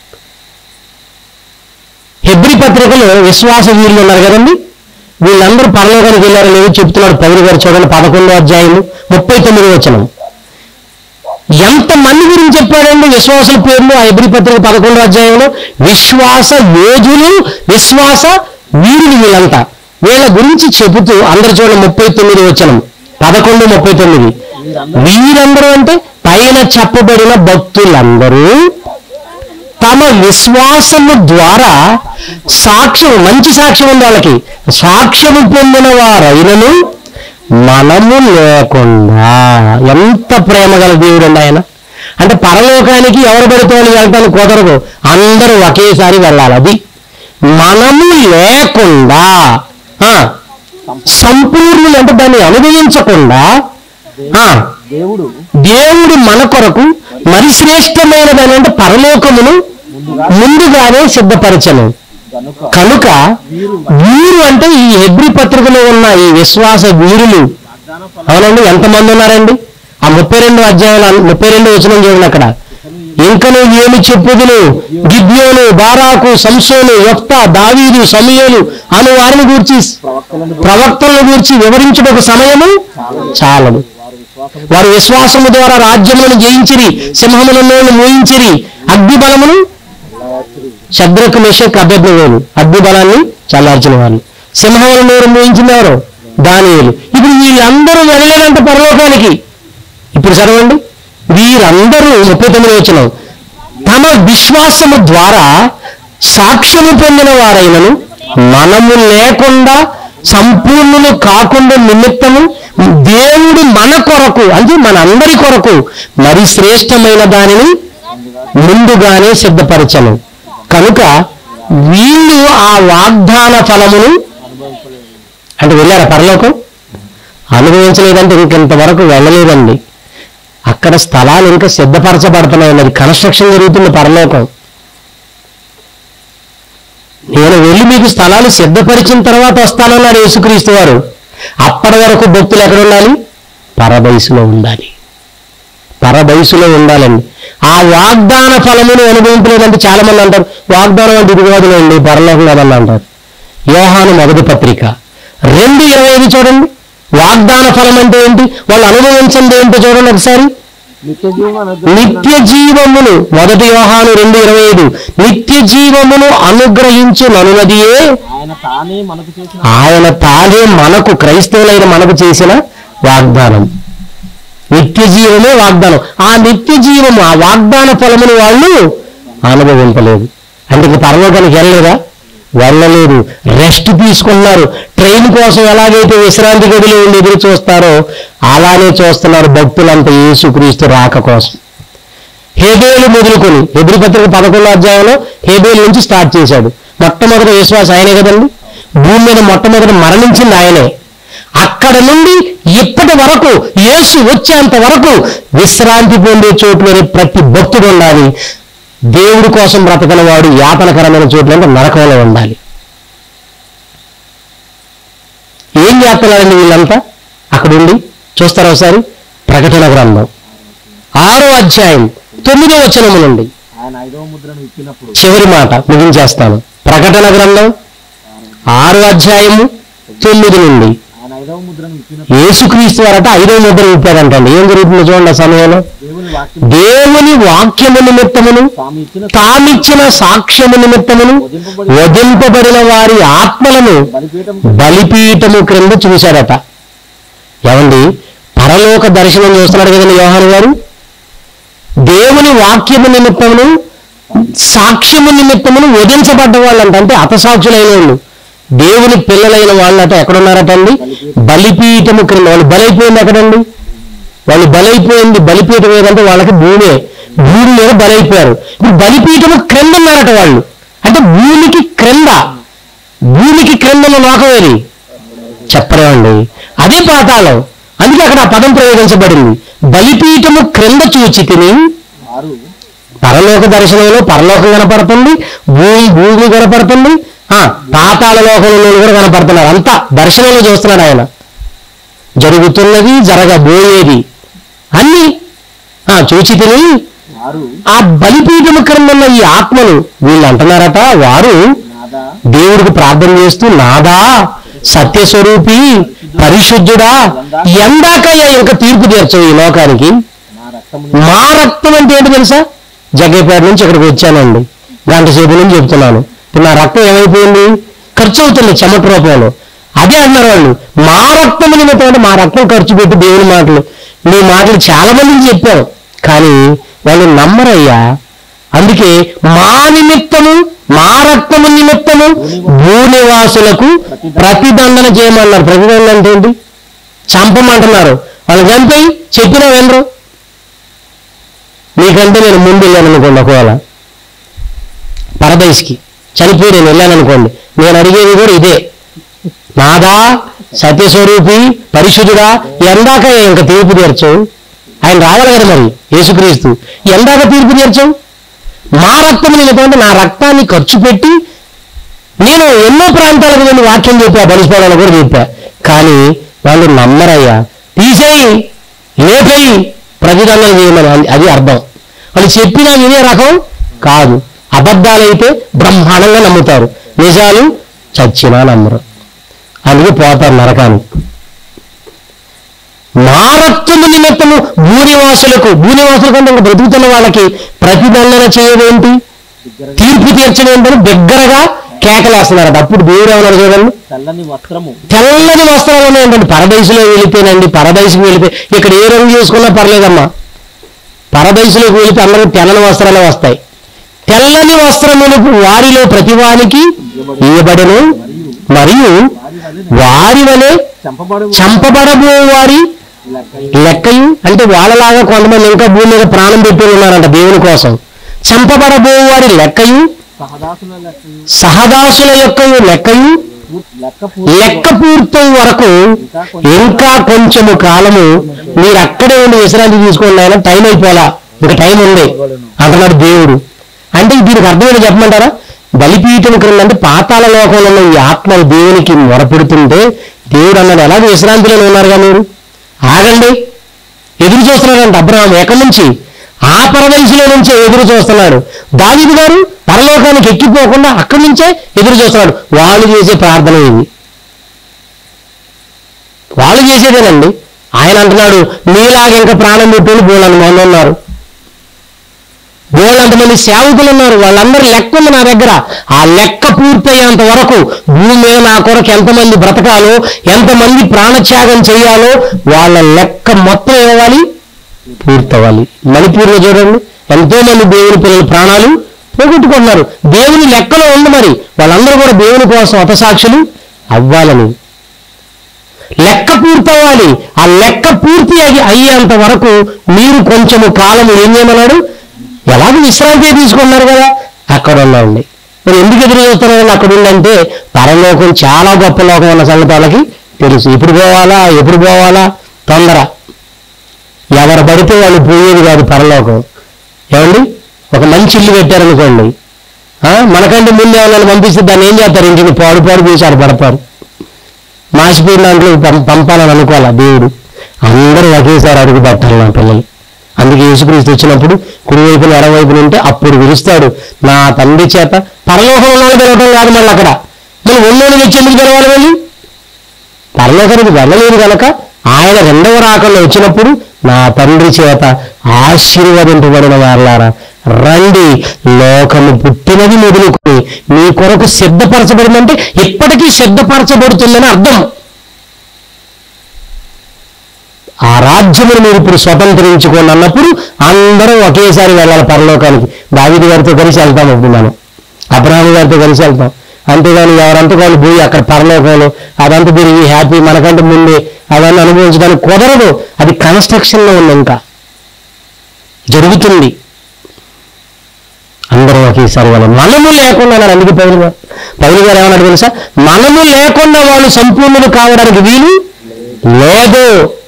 హెబ్రీ పత్రికలో విశ్వాస వీరులు ఉన్నారు కదండి, వీళ్ళందరూ పరలోకానికి వెళ్ళారని ఏదో చెప్తున్నాడు పౌలు గారు. చూడండి పదకొండో అధ్యాయము ముప్పై తొమ్మిది వచనం. ఎంత మంది గురించి చెప్పాడండి విశ్వాసుల పేర్లు ఆ హెబ్రీ పత్రిక పదకొండో అధ్యాయంలో? విశ్వాస యోధులు, విశ్వాస వీరులు వీళ్ళంతా. వీళ్ళ గురించి చెబుతూ అందరు చూడండి ముప్పై తొమ్మిది వచనం, పదకొండు ముప్పై తొమ్మిది. వీరందరూ అంటే పైన చెప్పబడిన భక్తులందరూ తమ విశ్వాసము ద్వారా సాక్ష్యం, మంచి సాక్ష్యం ఉంది వాళ్ళకి, సాక్ష్యము పొందిన వారైనను మనము లేకుండా. ఎంత ప్రేమ గల దేవుడు అండి ఆయన. అంటే పరలోకానికి ఎవరు పడితే వాళ్ళు వెళ్ళటానికి కుదరదు, అందరూ ఒకేసారి వెళ్ళాలి. అది మనము లేకుండా, సంపూర్ణులు అంటే దాన్ని అనుభవించకుండా దేవుడు దేవుడు మన కొరకు మరి శ్రేష్టమైనదని అంటే పరలోకమును ముందుగానే సిద్ధపరచను. కనుక వీరు అంటే ఈ హెబ్రీ పత్రికలో ఉన్న ఈ విశ్వాస వీరులు, అవునండి ఎంతమంది ఉన్నారండి? ఆ ముప్పై రెండు అధ్యాయులు ముప్పై రెండు వచనం చూడండి అక్కడ. ఇంకను ఏమి చెప్పుదును, గిద్యోను, బారాకు, సంసోను, యెఫ్తా, దావీదు, సమూయేలు అను వారిని గూర్చి, ప్రవక్తలను గూర్చి వివరించుటకు సమయము చాలదు. వారు విశ్వాసము ద్వారా రాజ్యములను జయించిరి, సింహములను మోయించిరి, అగ్ని బలమును, శద్రకు మెషక్ అబేద్నెగోలు అగ్ని బలాన్ని చల్లార్చిన వారు, సింహముల నోరు మోయించినారు దానియేలు. ఇప్పుడు వీళ్ళందరూ వెళ్ళలేదంట పరలోకానికి. ఇప్పుడు చదవండి, వీరందరూ ముప్పై తొమ్మిది వచనం, తమ విశ్వాసము ద్వారా సాక్ష్యము పొందిన వారైనను మనము లేకుండా సంపూర్ణులు కాకుండా నిమిత్తము దేవుడు మన కొరకు అంటే మన అందరి కొరకు మరి శ్రేష్టమైన దానిని ముందుగానే సిద్ధపరచను. కనుక వీళ్ళు ఆ వాగ్దాన ఫలమును అంటే వెళ్ళారా పరలోకం? అనుభవించలేదంటే ఇంకెంతవరకు వెళ్ళలేదండి. అక్కడ స్థలాలు ఇంకా సిద్ధపరచబడుతున్నాయి, మరి కన్స్ట్రక్షన్ జరుగుతుంది పరలోకం. నేను వెళ్ళి మీకు స్థలాలు సిద్ధపరిచిన తర్వాత వస్తానన్నాడు యేసుక్రీస్తు వారు. అప్పటి వరకు భక్తులు ఎక్కడ ఉండాలి? పరదైసులో ఉండాలి, పరదైసులో ఉండాలండి. ఆ వాగ్దాన ఫలమును అనుభవించలేదంటే చాలా మంది అంటారు వాగ్దానం అంటే ఇది కాదులేండి పరలోకం కాదని అంటారు. యోహాను మొదటి పత్రిక రెండు ఇరవై ఐదు చూడండి, వాగ్దాన ఫలం అంటే ఏంటి, వాళ్ళు అనుభవించింది ఏంటో చూడండి ఒకసారి. నిత్య జీవమును, మొదటి యోహాను రెండు ఇరవై ఐదు, నిత్య జీవమును అనుగ్రహించు ననునదియే ఆయన తానే మనకు క్రైస్తవులైన మనకు చేసిన వాగ్దానం. నిత్య జీవమే వాగ్దానం. ఆ నిత్య జీవము ఆ వాగ్దాన ఫలమును వాళ్ళు అనుభవించలేదు. అంటే ఇంక పరలోకానికి వెళ్ళలేదా? వెళ్ళలేదు. రెస్ట్ తీసుకున్నారు. ట్రైన్ కోసం ఎలాగైతే విశ్రాంతి గదిలో ఉండి ఎదురు చూస్తారో అలానే చూస్తున్నారు భక్తులంతా యేసుక్రీస్తు రాక కోసం. హేబేలు మొదలుకొని హెబ్రీ పత్రిక పదకొండో అధ్యాయంలో హేబేలు నుంచి స్టార్ట్ చేశాడు. మొట్టమొదటి విశ్వాసం ఆయనే కదండి. భూమి మీద మొట్టమొదటి మరణించింది ఆయనే. అక్కడ నుండి ఇప్పటి వరకు యేసు వచ్చేంత వరకు విశ్రాంతి పొందే చోట్లోనే ప్రతి భక్తుడు ఉండాలి. దేవుడి కోసం బ్రతకని వాడు యాతనకరమైన చోట్ల అంటే నరకంలో ఉండాలి. ఏం చేస్తున్నారండి వీళ్ళంతా? అక్కడుండి చూస్తారా ఒకసారి? ప్రకటన గ్రంథం ఆరో అధ్యాయం తొమ్మిదో వచనము నుండి చివరి మాట ముగించేస్తాను. ప్రకటన గ్రంథం ఆరో అధ్యాయము తొమ్మిది నుండి యేసుక్రీస్తు వారట ఐదో ముద్ర విప్పారంటండి. ఏం జరుగుతుందో చూడండి ఆ సమయంలో. దేవుని వాక్యము నిమిత్తమును తామిచ్చిన సాక్ష్యము నిమిత్తమును వధింపబడిన వారి ఆత్మలను బలిపీఠము క్రింద చూశాడట. ఏమండి, పరలోక దర్శనం చూస్తున్నాడు కదండి యోహాను గారు. దేవుని వాక్యము నిమిత్తమును సాక్ష్యము నిమిత్తమును వధించబడ్డ వాళ్ళంట, అంటే హతసాక్షులైన వాళ్ళు, దేవుని పిల్లలైన వాళ్ళట ఎక్కడున్నారట అండి? బలిపీఠము క్రింద. వాళ్ళు బలైపోయింది ఎక్కడండి? వాళ్ళు బలైపోయింది బలిపీఠం ఏదంటే వాళ్ళకి భూమే, భూమి మీద బలైపోయారు. ఇప్పుడు బలిపీఠము క్రింద ఉన్నారట వాళ్ళు, అంటే భూమికి క్రింద. భూమికి క్రిందన లోకమేది చెప్పలేమండి, అదే పాతాళం. అందుకే అక్కడ ఆ పదం ప్రయోగించబడింది. బలిపీఠము క్రింద చూచి తిని. పరలోక దర్శనంలో పరలోకం కనపడుతుంది, భూమి భూమి కనపడుతుంది, పాతాళ లోకంలో కూడా కనపడుతున్నారు. అంతా దర్శనంలో చూస్తున్నాడు ఆయన. జరుగుతున్నది, జరగబోయేది అన్ని చూచి తిని వారు ఆ బలిపీఠము క్రింద ఉన్న ఈ ఆత్మలు వీళ్ళు అంటున్నారట, వారు నాదా దేవుడికి ప్రార్థన చేస్తూ నాదా సత్యస్వరూపి పరిశుద్ధుడా ఎందాకయ్యా ఇంకా తీర్పు తీర్చవు ఈ లోకానికి. నా రక్తము మా రక్తం అంటే ఏంటి తెలుసా? జగ్గేపేట నుంచి ఇక్కడికి వచ్చానండి, గంట సేపు నుంచి చెప్తున్నాను. ఇప్పుడు నా రక్తం ఏమైపోయింది? ఖర్చు అవుతుంది చెమట రూపంలో. అదే అన్నారు వాళ్ళు, మా రక్తం నిమిత్తం అంటే మా రక్తం ఖర్చు పెట్టి దేవుని మాటలు నీ మాటలు చాలా మందికి చెప్పావు, కానీ వాళ్ళు నమ్మరయ్యా. అందుకే మా నిమిత్తము మా రక్తము నిమిత్తము భూనివాసులకు ప్రతిదండన చేయమన్నారు. ప్రతిదండన అంటే ఏంటి? చంపమంటున్నారు. వాళ్ళు చంపి చెప్పినా వినరు. మీకంటే నేను ముందు వెళ్ళాను అనుకోండి, ఒకవేళ పరదైస్కి చనిపోయి నేను వెళ్ళాను అనుకోండి, నేను అడిగేది కూడా ఇదే, నాదా సత్యస్వరూపి పరిశుద్ధుడా ఎందాక ఇంకా తీర్పు తీర్చవు? ఆయన రావాలి కదా మరి యేసుక్రీస్తు, ఎందాక తీర్పు తీర్చవు? మా రక్తం నిమిత్తం నా రక్తాన్ని ఖర్చు పెట్టి నేను ఎన్నో ప్రాంతాలకు వెళ్ళి వాక్యం చెప్పా, బలిస్పోవాలని కూడా చెప్పా, కానీ వాళ్ళు నమ్మరయ్యా. తీసేయి లేపేయి ప్రతిదండన చేయమని అది అర్థం. వాళ్ళు చెప్పినా వినే రకం కాదు. అబద్ధాలైతే బ్రహ్మాండంగా నమ్ముతారు, నిజాలు చచ్చినా నమ్మరు. అందుకే పోతారు నరకానికి. మా రక్తము నిమిత్తము భూనివాసులకు భూనివాసులకు అంటే ఇంకా బ్రతుకుతున్న వాళ్ళకి ప్రతిదండన చేయదేంటి, తీర్పు తీర్చడం ఏంటని బిగ్గరగా కేకలేస్తున్నారట. అప్పుడు దేవుడు ఏమన్నారు చూడండి, తెల్లని వస్త్రము తెల్లని వస్త్రాలు ఉన్నాయండి. పరదైసులో వెళితేనండి, పరదైసుకు వెళితే ఇక్కడ ఏ రంగు చేసుకున్నా పర్లేదమ్మా, పరదైసులోకి వెళితే అందరూ తెల్లని వస్త్రాలే వస్తాయి. తెల్లని వస్త్రములకు వారిలో ప్రతివానికి ఇవ్వబడను, మరియు వారి వలె చంపబడు చంపబడబో వారి లెక్కయు అంటే వాళ్ళలాగా కొంతమంది ఇంకా భూమి మీద ప్రాణం పెట్టి ఉన్నారంట దేవుని కోసం. చంపబడబో వారి లెక్కయు సహదాసుల లెక్కయు సహదాసుల యొక్క లెక్కయు లెక్క లెక్క పూర్తయి వరకు ఇంకా కొంచెము కాలము మీరు అక్కడే ఉండి విశ్రాంతి తీసుకోండి, ఆయన టైం అయిపోలా, ఇంకా టైం ఉంది అంటున్నాడు దేవుడు. అంటే దీనికి అర్థమైనా చెప్పమంటారా? బలిపీఠం క్రింద అంటే పాతాళ లోకంలో ఉన్న ఈ ఆత్మలు దేవునికి మొరపెడుతుంటే దేవుడు అన్నాడు, ఎలాగో విశ్రాంతిలో ఉన్నారుగా మీరు ఆగండి. ఎదురు చూస్తున్నాడంట అబ్రహాము ఎక్కడి నుంచి? ఆ పరదేశంలో నుంచే ఎదురు చూస్తున్నాడు. దావీదు గారు పరలోకానికి ఎక్కిపోకుండా అక్కడి నుంచే ఎదురు చూస్తున్నాడు. వాళ్ళు చేసే ప్రార్థన ఇది, వాళ్ళు చేసేదేనండి. ఆయన అంటున్నాడు, మీలాగా ఇంకా ప్రాణం పెట్టుకుని బోళ్ళని మంది ఉన్నారు, బోళ్ళంతమంది సేవకులు ఉన్నారు, వాళ్ళందరూ లెక్క ఉంది నా దగ్గర. ఆ లెక్క పూర్తయ్యేంత వరకు భూమి మీద నా కొరకు ఎంతమంది బ్రతకాలో, ఎంతమంది ప్రాణత్యాగం చేయాలో వాళ్ళ లెక్క మొత్తం ఇవ్వాలి, పూర్తవ్వాలి. మణిపూర్లో చూడండి ఎంతో మంది దేవుని పిల్లలు ప్రాణాలు పోగొట్టుకుంటున్నారు. దేవుని లెక్కలో ఉంది మరి, వాళ్ళందరూ కూడా దేవుని కోసం హతసాక్షులు అవ్వాలని. లెక్క పూర్తవ్వాలి. ఆ లెక్క పూర్తి అయ్యి అయ్యేంత వరకు మీరు కొంచెము కాలము ఏం చేయమన్నాడు? ఎలాగో విశ్రాంతి తీసుకున్నారు కదా, అక్కడ ఉండండి. మరి ఎందుకు ఎదురు చూస్తున్నారని అక్కడ ఉండంటే పరలోకం చాలా గొప్ప లోకం అన్న సంగతి వాళ్ళకి తెలుసు. ఎప్పుడు పోవాలా ఎప్పుడు పోవాలా తొందర. ఎవరు పడితే వాళ్ళు పోయేది కాదు పరలోకం. ఏమండి, ఒక మంచి ఇల్లు పెట్టారనుకోండి, మనకంటే ముందు ఎవరైనా పంపిస్తే దాన్ని ఏం చేస్తారు? ఇంటిని పాడు పాడు తీసారు పడతారు. మాసిపోయిన దాంట్లో పంపాలని అనుకోవాలా దేవుడు. అందరూ ఒకేసారి అడుగు పెట్టాలి నా పిల్లలు. అందుకే యేసుక్రీస్తు వచ్చినప్పుడు కుడివైపున ఎడవైపున ఉంటే అప్పుడు విరుస్తాడు, నా తండ్రి చేత పరలోకం ఉన్నాడు పిలవటం కాదు. మళ్ళీ అక్కడ మనం ఉన్నోడు వచ్చి ఎందుకు పిలవాలి? వెళ్ళి పరలోకానికి వెళ్ళలేదు కనుక ఆయన రెండవ రాకల్లో వచ్చినప్పుడు నా తండ్రి చేత ఆశీర్వదింపబడిన వారలారా రండి, లోకము పుట్టినది మొదలుకొని మీ కొరకు సిద్ధపరచబడిందంటే ఇప్పటికీ సిద్ధపరచబడుతుందని అర్థం. ఆ రాజ్యమును మీరు ఇప్పుడు స్వతంత్రించుకోండి అన్నప్పుడు అందరం ఒకేసారి వెళ్ళాలి పరలోకానికి. దావీదు గారితో కలిసి వెళ్తాం, ఇప్పుడు మనం అబ్రహాము గారితో కలిసి వెళ్తాం. అంతేగాని ఎవరంతా వాళ్ళు పోయి అక్కడ పరలోకంలో అదంతా తిరిగి హ్యాపీ మనకంటే ముందే అవన్నీ అనుభవించడానికి కుదరదు. అది కన్స్ట్రక్షన్లో ఉంది, ఇంకా జరుగుతుంది. అందరం ఒకేసారి వాళ్ళు మనము లేకుండా అన్నారు. అందుకే పౌలు గారు పౌలు గారు ఏమన్నాడు తెలుసా? మనము లేకుండా వాళ్ళు సంపూర్ణులు కావడానికి వీలు లేదు.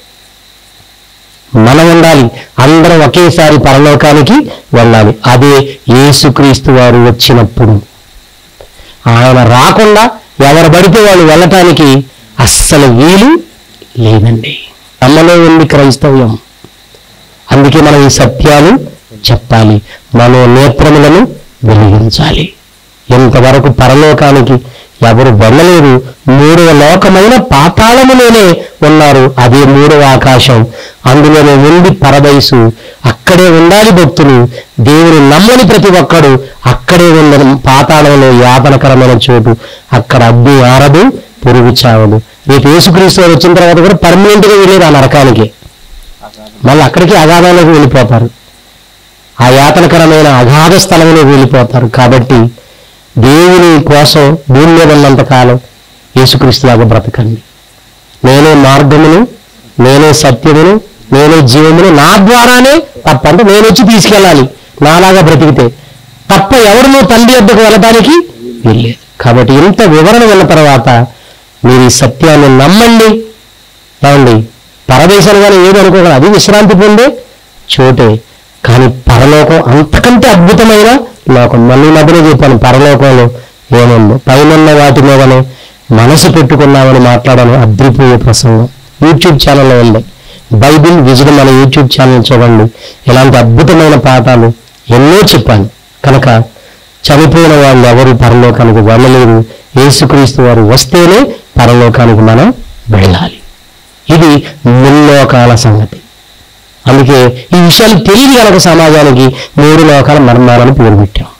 మనం ఉండాలి, అందరం ఒకేసారి పరలోకానికి వెళ్ళాలి. అదే యేసుక్రీస్తు వారు వచ్చినప్పుడు. ఆయన రాకుండా ఎవరు పడితే వాళ్ళు వెళ్ళటానికి అస్సలు వీలు లేదండి. అమ్మలో ఉంది క్రైస్తవ్యం. అందుకే మనం ఈ సత్యాలు చెప్పాలి, మనో నేత్రములను వెలిగించాలి. ఇంతవరకు పరలోకానికి ఎవరు వెళ్ళలేదు. మూడవ లోకమైన పాతాళములోనే ఉన్నారు. అదే మూడవ ఆకాశం, అందులోనే ఉంది పరదైసు. అక్కడే ఉండాలి భక్తులు. దేవుని నమ్మని ప్రతి ఒక్కడు అక్కడే ఉన్న పాతాళంలో యాతనకరమైన చోటు. అక్కడ అగ్ని ఆరదు, పురుగు చావదు. రేపు యేసుక్రీస్తు వారు వచ్చిన తర్వాత కూడా పర్మనెంట్ గా వెళ్ళేది ఆ నరకానికి. మళ్ళీ అక్కడికి అగాధంలోకి వెళ్ళిపోతారు. ఆ యాతనకరమైన అగాధ స్థలంలో వెళ్ళిపోతారు. కాబట్టి దేవుని కోసం భూమి మీద ఉన్నంత కాలం యేసుక్రీస్తులాగా బ్రతకండి. నేనే మార్గమును, నేనే సత్యమును, నేనే జీవమును, నా ద్వారానే తప్ప అంటే నేను వచ్చి తీసుకెళ్ళాలి నాలాగా బ్రతికితే తప్ప ఎవరినో తండ్రి వద్దకు వెళ్ళడానికి వెళ్ళలేదు. కాబట్టి ఇంత వివరణ విన్న తర్వాత మీరు ఈ సత్యాన్ని నమ్మండి. ఏమండి, పరదేశాలు కానీ ఏది అనుకోగలరు, అది విశ్రాంతి పొందే చోటే. కానీ పరలోకం అంతకంటే అద్భుతమైన లోకం. మళ్ళీ మధ్యలో చెప్పాను, పరలోకంలో ఏముందో పైన వాటి మీదనే మనసు పెట్టుకున్నామని మాట్లాడాను. అద్రిపోయే ప్రసంగం యూట్యూబ్ ఛానల్లో ఉంది. బైబిల్ విజడం అనే యూట్యూబ్ ఛానల్ చూడండి. ఇలాంటి అద్భుతమైన పాఠాలు ఎన్నో చెప్పాను. కనుక చనిపోయిన వాళ్ళు ఎవరు పరలోకానికి వెళ్ళలేరు. యేసుక్రీస్తు వారు వస్తేనే పరలోకానికి మనం వెళ్ళాలి. ఇది ముల్లోకాల సంగతి. అందుకే ఈ విషయాలు తెలియని కనుక సమాజానికి మూడు లోకాల మర్మాలను పేరు పెట్టాం.